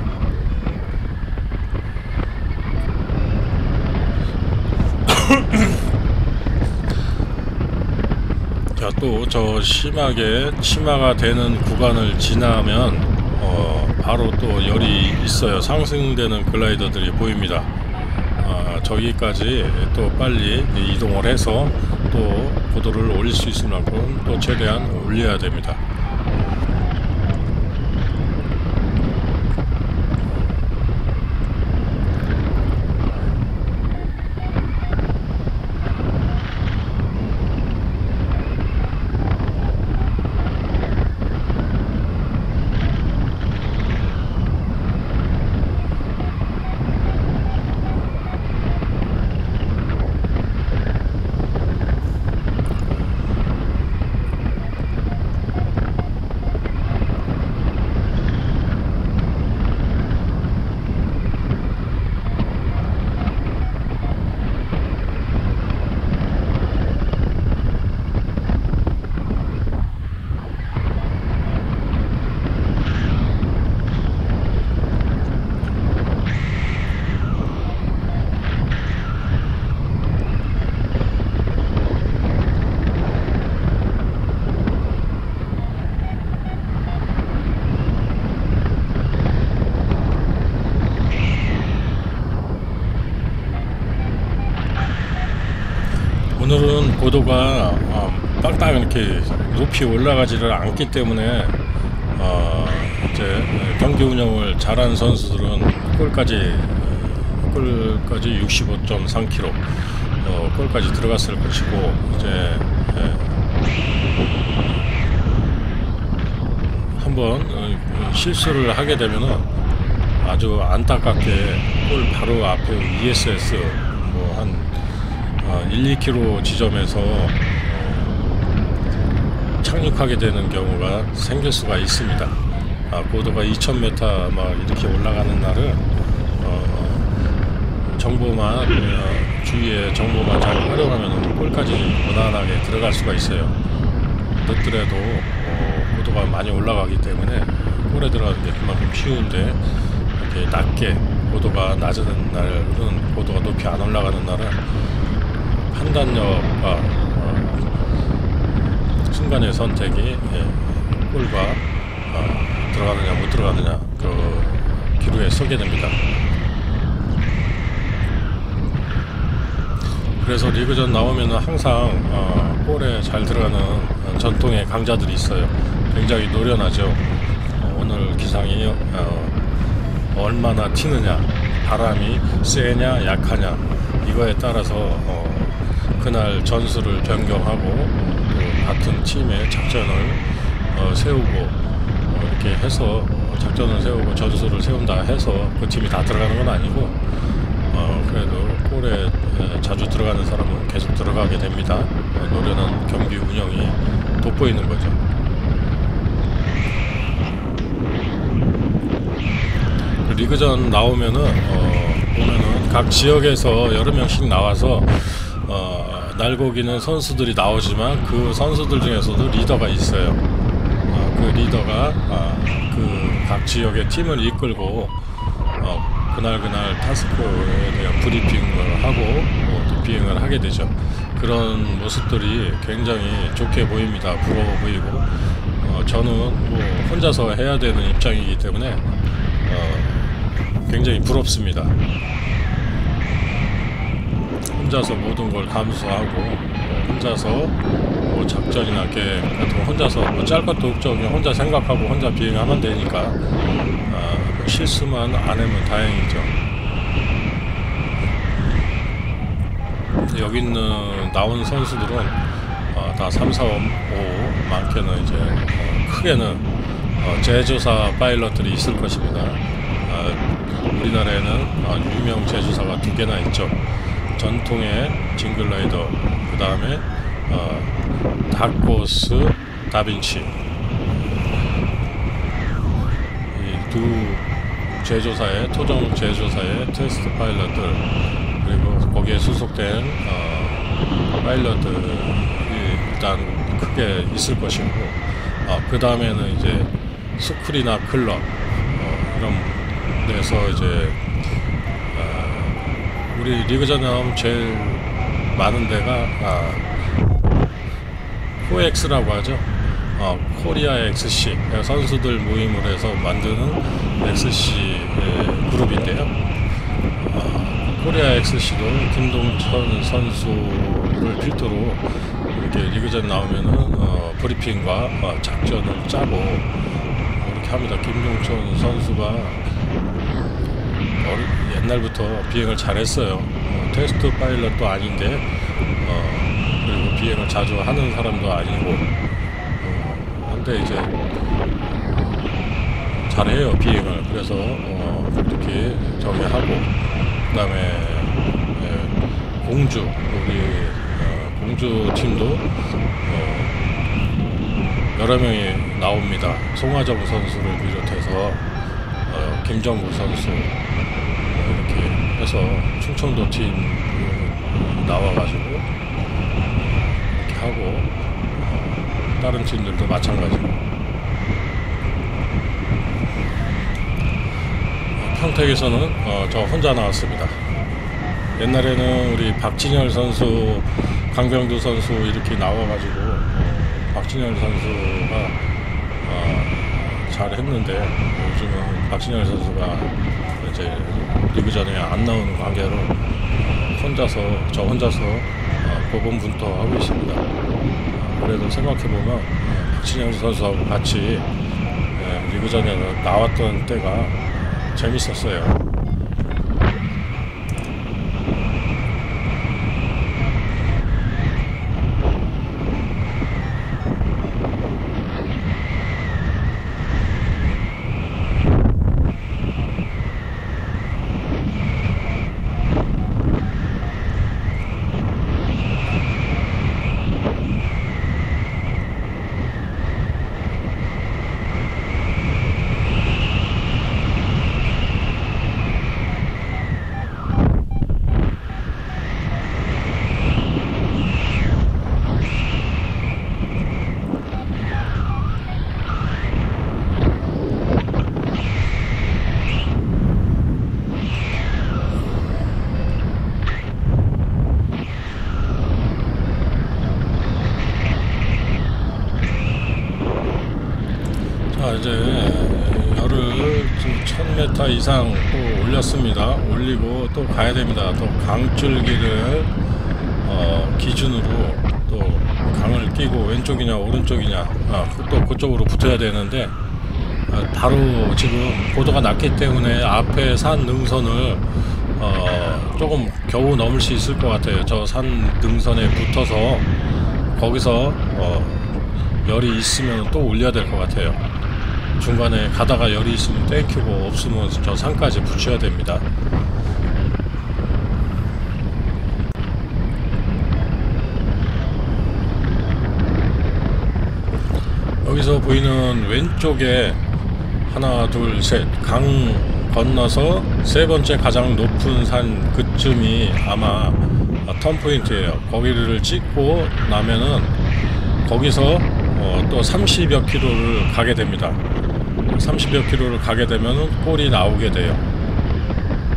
자, 또 저 심하게 치마가 되는 구간을 지나면 어, 바로 또 열이 있어요. 상승되는 글라이더들이 보입니다. 아, 저기까지 또 빨리 이동을 해서 또 고도를 올릴 수 있을 만큼 또 최대한 올려야 됩니다. 오늘은 고도가 어, 땅땅 이렇게 높이 올라가지를 않기 때문에 어, 이제 경기 운영을 잘하는 선수들은 골까지 골까지 육십오 점 삼 킬로미터 어, 골까지 들어갔을 것이고, 이제 예, 한번 어, 실수를 하게 되면은 아주 안타깝게 골 바로 앞에 이에스에스 뭐한 어, 일, 이 킬로미터 지점에서 어, 착륙하게 되는 경우가 생길 수가 있습니다. 아, 고도가 이천 미터 막 이렇게 올라가는 날은 어, 정보만 어, 주위에 정보만 잘 활용하면 골까지 무난하게 들어갈 수가 있어요. 늦더라도 어, 고도가 많이 올라가기 때문에 골에 들어가는 게 그만큼 쉬운데, 이렇게 낮게 고도가 낮은 날은, 고도가 높이 안 올라가는 날은 판단력과 어, 순간의 선택이 예, 골과 어, 들어가느냐 못 들어가느냐 그 기로에 서게 됩니다. 그래서 리그전 나오면 항상 어, 골에 잘 들어가는 전통의 강자들이 있어요. 굉장히 노련하죠. 어, 오늘 기상이 어, 얼마나 튀느냐, 바람이 세냐 약하냐, 이거에 따라서 어, 그날 전술을 변경하고 또 같은 팀의 작전을 어, 세우고 어, 이렇게 해서 작전을 세우고 전술을 세운다 해서 그 팀이 다 들어가는 건 아니고, 어, 그래도 골에 자주 들어가는 사람은 계속 들어가게 됩니다. 어, 노련한 경기 운영이 돋보이는 거죠. 리그전 나오면은 어, 보면은 각 지역에서 여러 명씩 나와서 어, 날고기는 선수들이 나오지만 그 선수들 중에서도 리더가 있어요. 어, 그 리더가 어, 그 각 지역의 팀을 이끌고 어, 그날 그날 타스크에 대한 브리핑을 하고 어, 또 비행을 하게 되죠. 그런 모습들이 굉장히 좋게 보입니다. 부러워 보이고 어, 저는 뭐 혼자서 해야 되는 입장이기 때문에 어, 굉장히 부럽습니다. 혼자서 모든 걸 감수하고 어, 혼자서 뭐 작전이나 계획 같은 거 혼자서 뭐 짤 것도 없죠. 그냥 혼자 생각하고 혼자 비행하면 되니까 어, 뭐 실수만 안 하면 다행이죠. 여기 있는 나온 선수들은 어, 다 삼, 사, 오, 많게는 이제 어, 크게는 어, 제조사 파일럿들이 있을 것입니다. 어, 우리나라에는 어, 유명 제조사가 두 개나 있죠. 전통의 징글라이더, 그 다음에 어, 다코스, 다빈치, 이 두 제조사의 토종 제조사의 테스트 파일럿들, 그리고 거기에 수속된 어, 파일럿들이 일단 크게 있을 것이고, 어, 그 다음에는 이제 스쿨이나 클럽 어, 이런 데서 이제 어, 우리 리그전에 나오면 제일 많은 데가 아, 코엑스라고 하죠. 어, 코리아 엑스씨 선수들 모임을 해서 만드는 엑스씨 그룹인데요. 어, 코리아 엑스씨도 김동천 선수를 필두로 이렇게 리그전 나오면은 어, 브리핑과 어, 작전을 짜고 이렇게 합니다. 김동천 선수가 어리, 옛날부터 비행을 잘했어요. 어, 테스트 파일럿도 아닌데 어, 그리고 비행을 자주 하는 사람도 아니고 어, 한데 이제 잘해요 비행을. 그래서 어, 이렇게 저기 하고 그 다음에 예, 공주 우리 어, 공주 팀도 어, 여러 명이 나옵니다. 송하정 선수를 비롯해서 어, 김정구 선수 어, 이렇게 해서 충청도 팀 나와가지고 이렇게 하고 어, 다른 팀들도 마찬가지고 어, 평택에서는 어, 저 혼자 나왔습니다. 옛날에는 우리 박진열 선수, 강병두 선수 이렇게 나와가지고 어, 박진열 선수가 어, 잘했는데 요즘은 박진열 선수가 이제 리그전에 안 나오는 관계로 혼자서 저 혼자서 어, 고군분투하고 있습니다. 어, 그래도 생각해보면 어, 박진영 선수하고 같이 예, 리그전에 나왔던 때가 재밌었어요. 자, 이제 열을 지금 천 미터 이상 또 올렸습니다. 올리고 또 가야 됩니다. 또 강줄기를 어, 기준으로 또 강을 끼고 왼쪽이냐 오른쪽이냐 아, 또 그쪽으로 붙어야 되는데 아, 바로 지금 고도가 낮기 때문에 앞에 산 능선을 어, 조금 겨우 넘을 수 있을 것 같아요. 저 산 능선에 붙어서 거기서 어, 열이 있으면 또 올려야 될 것 같아요. 중간에 가다가 열이 있으면 땡큐고 없으면 저 산까지 붙여야 됩니다. 여기서 보이는 왼쪽에 하나 둘 셋 강 건너서 세 번째 가장 높은 산 그쯤이 아마 턴 포인트예요. 거기를 찍고 나면은 거기서 어, 또 삼십여 킬로를 가게 됩니다. 삼십여 킬로를 가게 되면은 골이 나오게 돼요.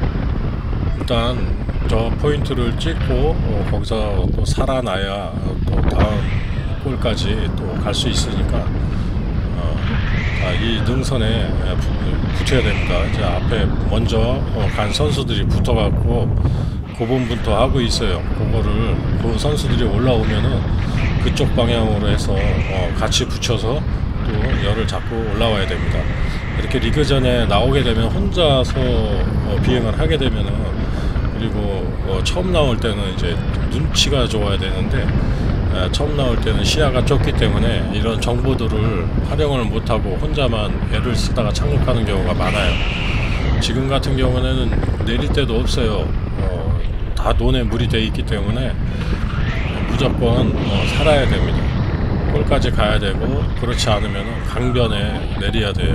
일단 저 포인트를 찍고 어, 거기서 또 살아나야 또 다음 골까지 또 갈 수 있으니까 어, 자, 이 능선에 부, 붙여야 됩니다. 이제 앞에 먼저 어, 간 선수들이 붙어갖고 고분분투 하고 있어요. 그거를 그 선수들이 올라오면은 그쪽 방향으로 해서 어, 같이 붙여서 또 열을 잡고 올라와야 됩니다. 이렇게 리그전에 나오게 되면 혼자서 어, 비행을 하게 되면은 그리고 어, 처음 나올 때는 이제 눈치가 좋아야 되는데 에, 처음 나올 때는 시야가 좁기 때문에 이런 정보들을 활용을 못하고 혼자만 애를 쓰다가 착륙하는 경우가 많아요. 지금 같은 경우에는 내릴 데도 없어요. 어, 다 논에 물이 돼 있기 때문에 무조건 어, 살아야 됩니다. 골까지 가야 되고 그렇지 않으면 강변에 내려야 돼요.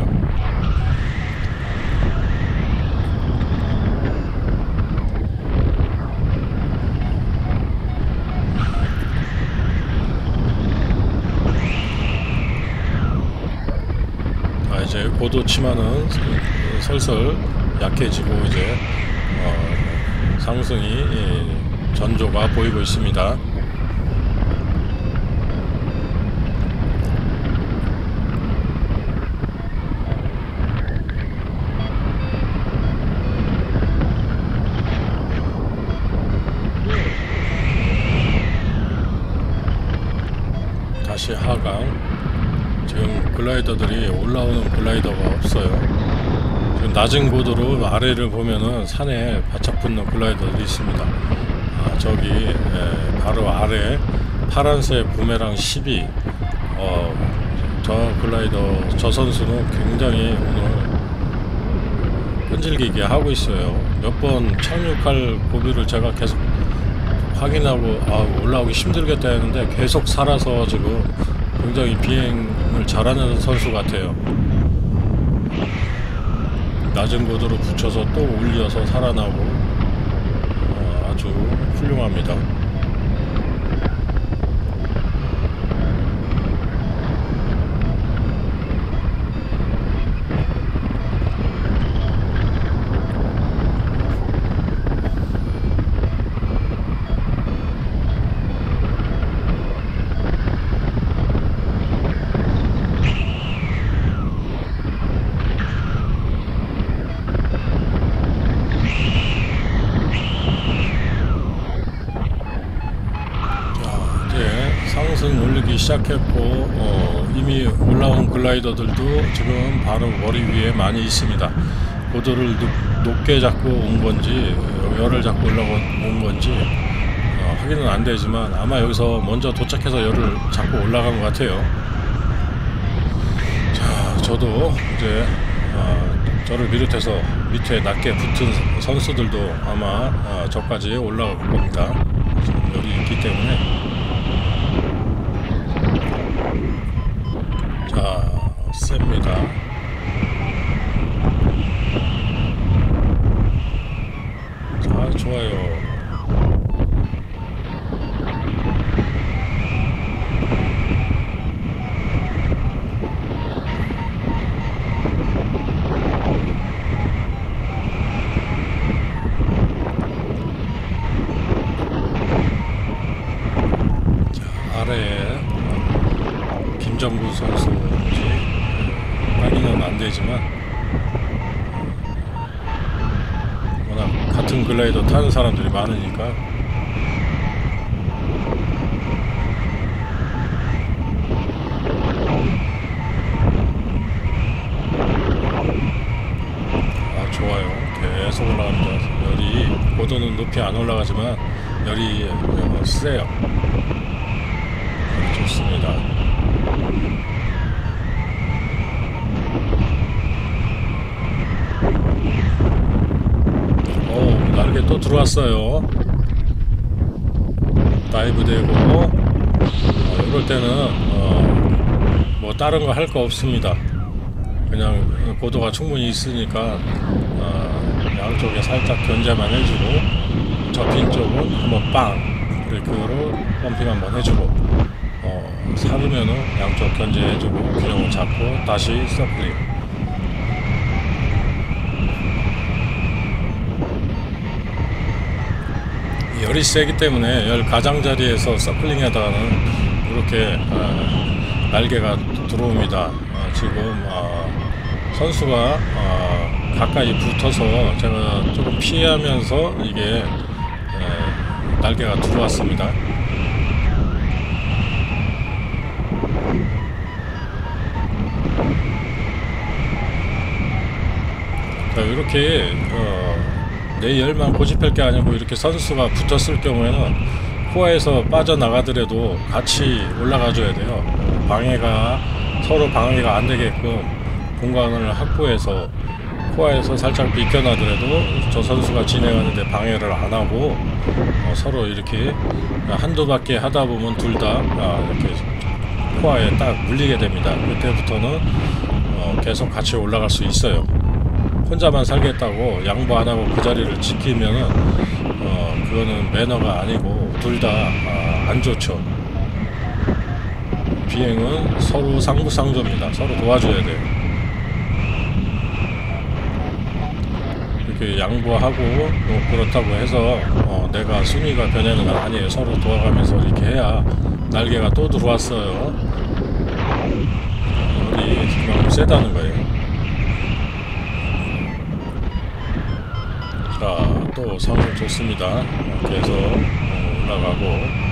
아, 이제 고도 치마는 슬슬 약해지고 이제 어, 상승이 전조가 보이고 있습니다. 다시 하강. 지금 글라이더들이 올라오는 글라이더가 없어요. 지금 낮은 고도로 아래를 보면은 산에 바짝 붙는 글라이더들이 있습니다. 아, 저기 에, 바로 아래 파란색 부메랑 십이 어, 저 글라이더 저 선수는 굉장히 오늘 끈질기게 하고 있어요. 몇 번 착륙할 고비를 제가 계속 확인하고 아, 올라오기 힘들겠다 했는데 계속 살아서 지금 굉장히 비행을 잘하는 선수 같아요. 낮은 고도로 붙여서 또 올려서 살아나고 어, 아주 훌륭합니다. 상승 올리기 시작했고 어, 이미 올라온 글라이더들도 지금 바로 머리 위에 많이 있습니다. 고도를 높, 높게 잡고 온 건지 열을 잡고 올라온 건지 어, 확인은 안 되지만 아마 여기서 먼저 도착해서 열을 잡고 올라간 것 같아요. 자, 저도 이제 어, 저를 비롯해서 밑에 낮게 붙은 선수들도 아마 어, 저까지 올라갈 겁니다. 지금 열이 있기 때문에. 자, 셉니다. 자, 좋아요. 자, 아래에 김정구 선수인지 확인은 안 되지만 워낙 같은 글라이더 타는 사람들이 많으니까 아, 좋아요. 계속 올라갑니다. 열이 고도는 높이 안 올라가지만 열이 세요. 좋습니다. 오, 날개 또 들어왔어요. 다이브 되고 어, 이럴 때는 어, 뭐 다른 거 할 거 없습니다. 그냥 고도가 충분히 있으니까 어, 양쪽에 살짝 견제만 해주고 접힌 쪽은 한번 빵 브레이크로 펌핑 한번 해주고 어, 사르면은 양쪽 견제해주고 균형을 잡고 다시 서클링. 열이 세기 때문에 열 가장자리에서 서클링에다가는 이렇게 어, 날개가 들어옵니다. 어, 지금 어, 선수가 어, 가까이 붙어서 제가 조금 피하면서 이게 에, 날개가 들어왔습니다. 자, 이렇게 어, 내 열만 고집할 게 아니고 이렇게 선수가 붙었을 경우에는 코어에서 빠져나가더라도 같이 올라가 줘야 돼요. 방해가 서로 방해가 안 되게끔 공간을 확보해서 코어에서 살짝 비껴나더라도 저 선수가 진행하는데 방해를 안 하고 어, 서로 이렇게 한두 바퀴 하다 보면 둘 다 아, 이렇게 코어에 딱 물리게 됩니다. 그때부터는 어, 계속 같이 올라갈 수 있어요. 혼자만 살겠다고 양보 안 하고 그 자리를 지키면은 어 그거는 매너가 아니고 둘 다 안 좋죠. 비행은 서로 상부상조입니다. 서로 도와줘야 돼요. 이렇게 양보하고 뭐 그렇다고 해서 어 내가 순위가 변하는 건 아니에요. 서로 도와가면서 이렇게 해야 날개가 또 들어왔어요. 열이 그만큼 세다는 거예요. 자, 또 상승 좋습니다. 계속 올라가고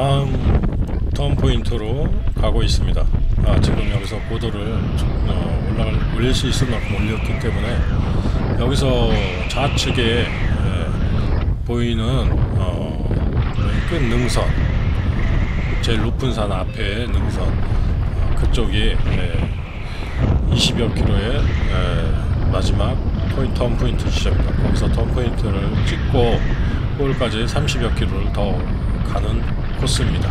다음 턴 포인트로 가고 있습니다. 아, 지금 여기서 고도를 어, 올라갈 올릴 수 있을 만큼 올렸기 때문에 여기서 좌측에 에, 보이는 어, 끝 능선, 제일 높은 산 앞에 능선, 어, 그쪽이 에, 이십여 킬로의 에, 마지막 포인트, 턴 포인트 지점입니다. 거기서 턴 포인트를 찍고 골까지 삼십여 킬로를 더 가는 코스입니다.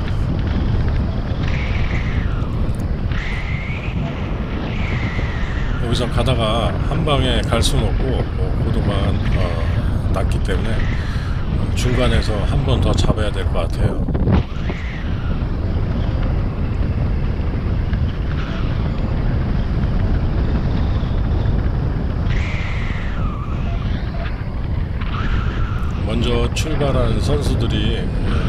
여기서 가다가 한 방에 갈 수는 없고 뭐 고도가 어, 낮기 때문에 중간에서 한 번 더 잡아야 될 것 같아요. 먼저 출발한 선수들이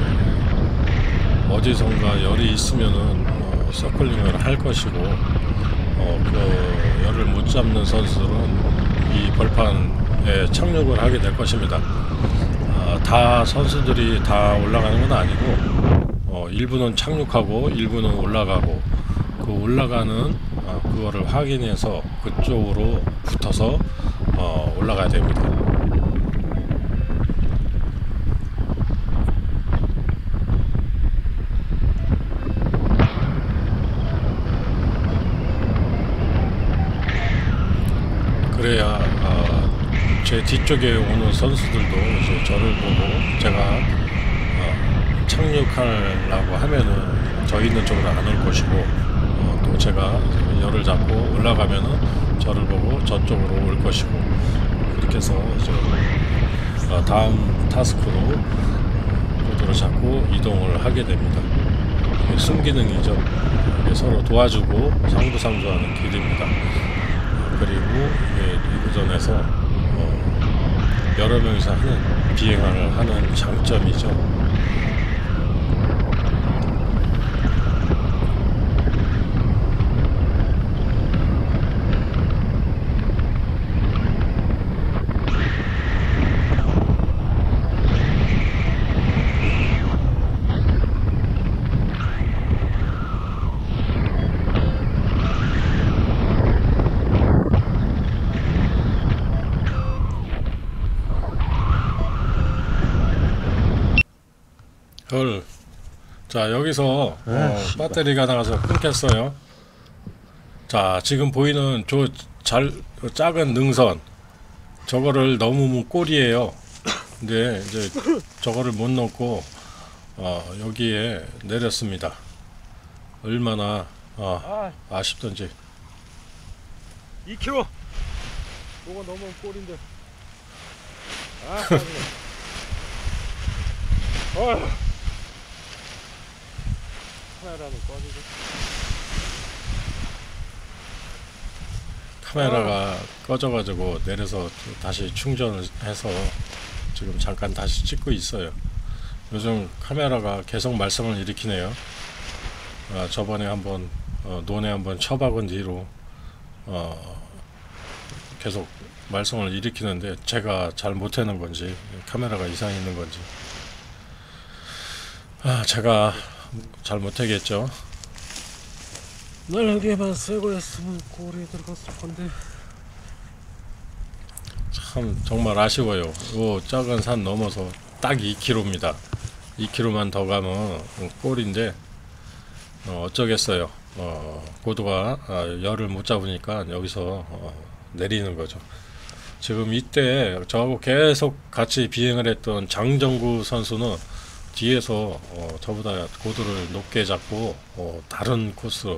어디선가 열이 있으면은 어, 서클링을 할 것이고, 어, 그 열을 못 잡는 선수들은 이 벌판에 착륙을 하게 될 것입니다. 아, 다 선수들이 다 올라가는 건 아니고, 어, 일부는 착륙하고 일부는 올라가고, 그 올라가는 어, 그거를 확인해서 그쪽으로 붙어서 어, 올라가야 됩니다. 그래야 어, 제 뒤쪽에 오는 선수들도 이제 저를 보고 제가 어, 착륙하려고 하면은 저 있는 쪽으로 안 올 것이고, 어, 또 제가 열을 잡고 올라가면은 저를 보고 저쪽으로 올 것이고, 그렇게 해서 이제 어, 다음 타스크로 고도를 잡고 이동을 하게 됩니다. 이게 순기능이죠. 이게 서로 도와주고 상부상조하는 길입니다. 그리고 리그전에서 어, 여러 명이서 하는 비행을 하는 장점이죠. 헐. 자, 여기서 아, 어, 씨발. 배터리가 나가서 끊겼어요. 자, 지금 보이는 저 잘 작은 능선, 저거를 넘으면 꼴이에요. 근데 이제 저거를 못 넘고 어, 여기에 내렸습니다. 얼마나 어, 아, 아쉽던지. 이 킬로미터. 뭐가 넘으면 꼴인데. 아, 짜증나. 어휴. 카메라는 꺼지고. 카메라가 꺼져가지고 내려서 다시 충전을 해서 지금 잠깐 다시 찍고 있어요. 요즘 카메라가 계속 말썽을 일으키네요. 아, 저번에 한번 어, 논에 한번 쳐박은 뒤로 어, 계속 말썽을 일으키는데 제가 잘 못하는 건지 카메라가 이상이 있는 건지, 아, 제가 잘 못하겠죠. 날개만 쓰고 했으면 꼴이 들어갔을 건데. 참 정말 아쉬워요. 요 작은 산 넘어서 딱 이 킬로미터입니다. 이 킬로미터만 더 가면 꼴인데 어, 어쩌겠어요. 어, 고도가 아, 열을 못 잡으니까 여기서 어, 내리는 거죠. 지금 이때 저하고 계속 같이 비행을 했던 장정구 선수는 뒤에서 어, 저보다 고도를 높게 잡고 어, 다른 코스로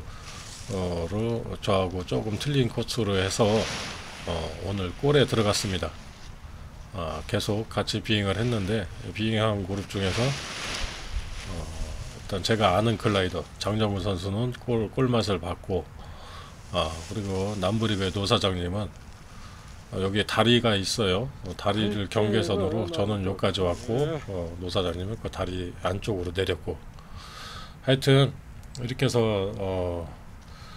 저하고 조금 틀린 코스로 해서 어, 오늘 골에 들어갔습니다. 아, 계속 같이 비행을 했는데 비행한 그룹 중에서 어, 일단 제가 아는 글라이더 장정구 선수는 골, 골맛을 봤고, 아, 그리고 남부립의 노사장님은 어, 여기에 다리가 있어요. 어, 다리를 경계선으로 저는 여기까지 왔고, 어, 노사장님은 그 다리 안쪽으로 내렸고, 하여튼 이렇게 해서 어,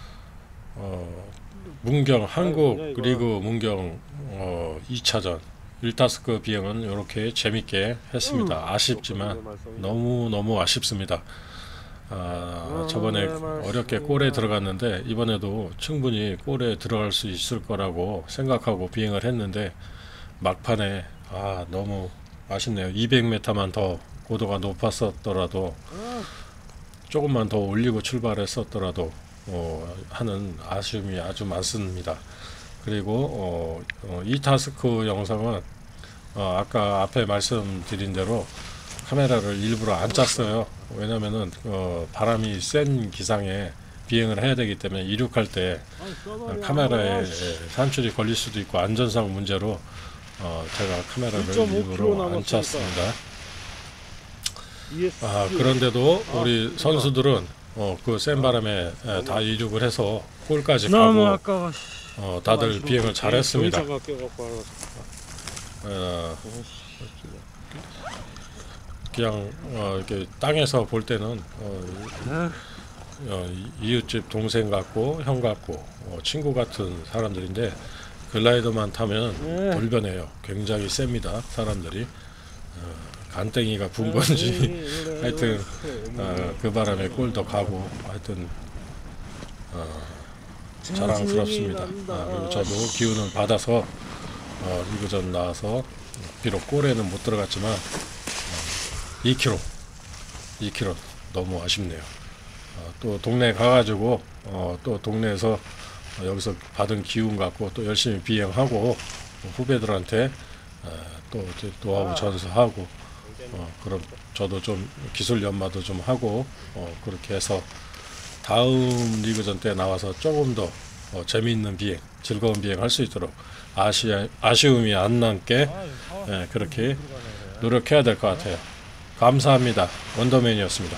어, 문경 한국 리그 문경 어, 이 차전 일 타스크 비행은 이렇게 재밌게 했습니다. 아쉽지만 너무 너무 아쉽습니다. 아, 저번에 어렵게 골에 들어갔는데 이번에도 충분히 골에 들어갈 수 있을 거라고 생각하고 비행을 했는데 막판에 아 너무 아쉽네요. 이백 미터만 더 고도가 높았었더라도 조금만 더 올리고 출발했었더라도 어, 하는 아쉬움이 아주 많습니다. 그리고 어, 어, 이 타스크 영상은 어, 아까 앞에 말씀드린 대로 카메라를 일부러 안 짰어요. 왜냐면은 어, 바람이 센 기상에 비행을 해야 되기 때문에 이륙할 때 어, 카메라에 산출이 걸릴 수도 있고 안전상 문제로 어, 제가 카메라를 일부러 안 짰습니다. 아, 그런데도 우리 선수들은 어, 그 센 바람에 에, 다 이륙을 해서 골까지 너무 가고 아까워. 어, 다들 비행을 잘했습니다. 경사가 껴갖고 어, 그냥 어, 이렇게 땅에서 볼 때는 어, 아, 어, 이웃집 동생 같고 형 같고 어, 친구 같은 사람들인데 글라이더만 타면 네. 돌변해요. 굉장히 셉니다. 사람들이 어, 간땡이가 분 건지 하여튼 어, 그 바람에 골도 가고 하여튼 어, 자랑스럽습니다. 아, 그리고 저도 기운을 받아서 어, 리그전 나와서 비록 골에는 못 들어갔지만 어, 이 킬로미터 이 킬로미터 너무 아쉽네요. 어, 또 동네 가가지고 어, 또 동네에서 어, 여기서 받은 기운 갖고 또 열심히 비행하고 어, 후배들한테 어, 또 이제 노하우 전수하고 어, 그럼 저도 좀 기술 연마도 좀 하고 어, 그렇게 해서 다음 리그전 때 나와서 조금 더 어, 재미있는 비행, 즐거운 비행 할 수 있도록 아시, 아쉬움이 안 남게 예, 그렇게 노력해야 될 것 같아요. 감사합니다. 원더맨이었습니다.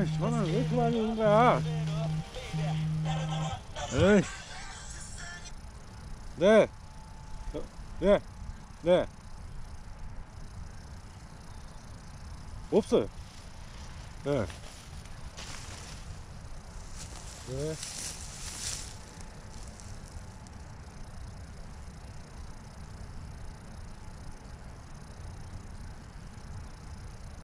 아, 전화를 왜 이렇게 많이 오는 거야? 에이. 네. 어, 네. 네. 없어요. 네. 네.